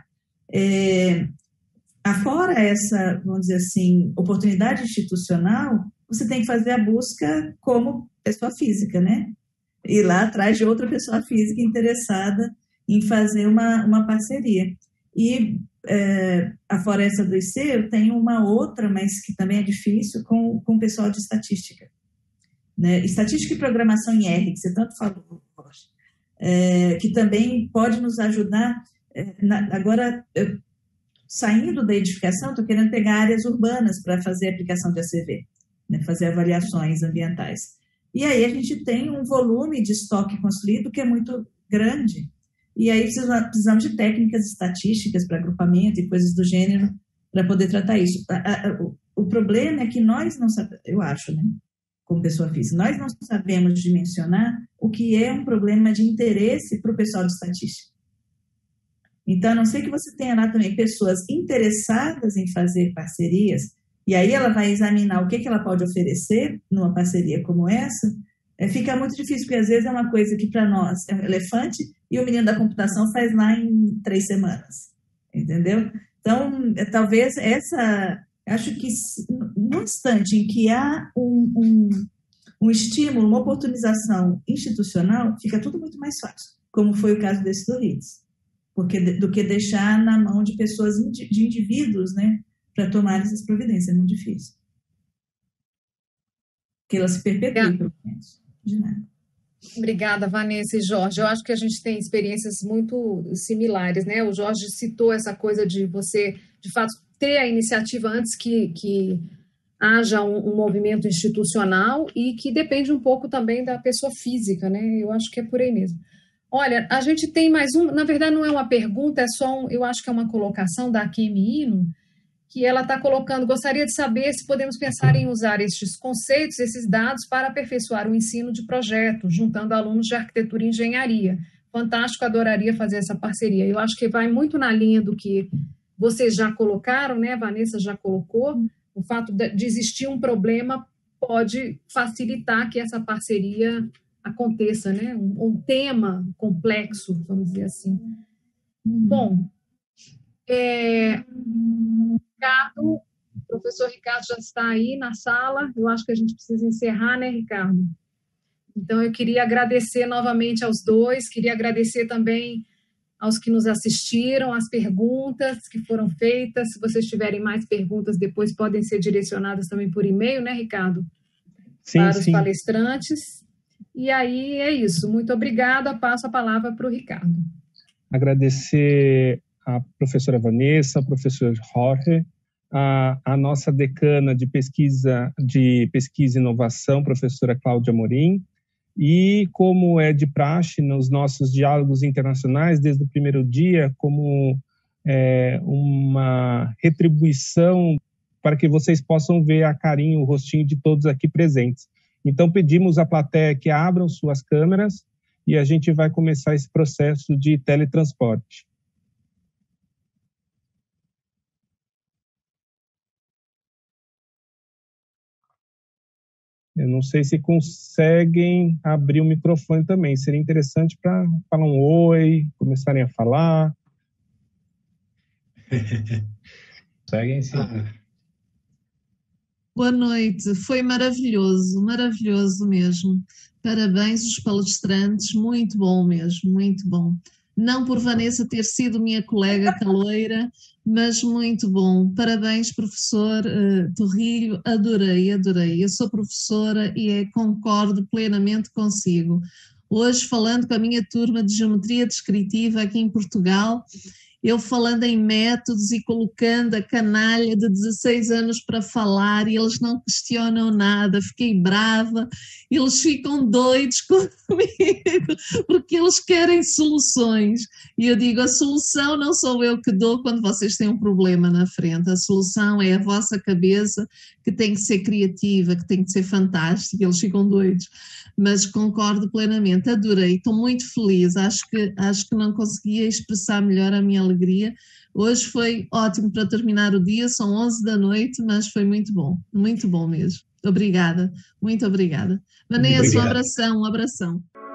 Afora essa, vamos dizer assim, oportunidade institucional, você tem que fazer a busca como pessoa física, né? Ir lá atrás de outra pessoa física interessada em fazer uma parceria. E, afora essa do IC, eu tenho uma outra, mas que também é difícil, com o pessoal de estatística. Né? Estatística e programação em R, que você tanto falou, Rocha. Que também pode nos ajudar. Agora, saindo da edificação, estou querendo pegar áreas urbanas para fazer aplicação de ACV, né? Fazer avaliações ambientais. E aí a gente tem um volume de estoque construído que é muito grande. E aí precisamos de técnicas estatísticas para agrupamento e coisas do gênero para poder tratar isso. O problema é que nós não sabemos, eu acho, né, como pessoa física, nós não sabemos dimensionar o que é um problema de interesse para o pessoal de estatística. Então, a não ser que você tenha lá também pessoas interessadas em fazer parcerias, e aí ela vai examinar o que ela pode oferecer numa parceria como essa, fica muito difícil, porque às vezes é uma coisa que para nós é um elefante e o menino da computação faz lá em 3 semanas, entendeu? Então, talvez acho que no instante em que há um estímulo, uma oportunização institucional, fica tudo muito mais fácil, como foi o caso desse do RITS, do que deixar na mão de pessoas, de indivíduos, né, para tomar essas providências, é muito difícil. Que elas se perpetuem, pelo menos. De nada. Obrigada, Vanessa e Jorge. Eu acho que a gente tem experiências muito similares, né? O Jorge citou essa coisa de você, de fato, ter a iniciativa antes que haja um movimento institucional e que depende um pouco também da pessoa física, né? Eu acho que é por aí mesmo. Olha, a gente tem mais na verdade não é uma pergunta, é só eu acho que é uma colocação da Kemi Ino, que ela está colocando, gostaria de saber se podemos pensar em usar estes conceitos, esses dados, para aperfeiçoar o ensino de projeto, juntando alunos de arquitetura e engenharia. Fantástico, adoraria fazer essa parceria. Eu acho que vai muito na linha do que vocês já colocaram, né? A Vanessa já colocou, o fato de existir um problema pode facilitar que essa parceria aconteça, né? Um tema complexo, vamos dizer assim. Bom, Ricardo, o professor Ricardo já está aí na sala, eu acho que a gente precisa encerrar, né, Ricardo? Então, eu queria agradecer novamente aos dois, queria agradecer também aos que nos assistiram, as perguntas que foram feitas. Se vocês tiverem mais perguntas, depois podem ser direcionadas também por e-mail, né, Ricardo? Sim, para os palestrantes. E aí é isso. Muito obrigada. Passo a palavra para o Ricardo. Agradecer a professora Vanessa, ao professor Jorge, a nossa decana de pesquisa e inovação, professora Cláudia Amorim, e como é de praxe nos nossos diálogos internacionais, desde o primeiro dia, como uma retribuição para que vocês possam ver a carinho, o rostinho de todos aqui presentes. Então, pedimos à plateia que abram suas câmeras e a gente vai começar esse processo de teletransporte. Eu não sei se conseguem abrir o microfone também. Seria interessante para falar um oi, começarem a falar. Conseguem, sim. Boa noite. Foi maravilhoso, maravilhoso mesmo. Parabéns aos palestrantes, muito bom mesmo, muito bom. Não por Vanessa ter sido minha colega caloira, mas muito bom. Parabéns, professor Torrilho, adorei. Eu sou professora e concordo plenamente consigo. Hoje, falando com a minha turma de Geometria Descritiva aqui em Portugal, eu falando em métodos e colocando a canalha de 16 anos para falar e eles não questionam nada, fiquei brava, eles ficam doidos comigo, porque eles querem soluções. E eu digo, a solução não sou eu que dou quando vocês têm um problema na frente, a solução é a vossa cabeça, que tem que ser criativa, que tem que ser fantástica, eles ficam doidos. Mas concordo plenamente, adorei, estou muito feliz, acho que não conseguia expressar melhor a minha alegria. Hoje foi ótimo para terminar o dia, são 11 da noite, mas foi muito bom mesmo. Obrigada, muito obrigada. Vanessa, um abração.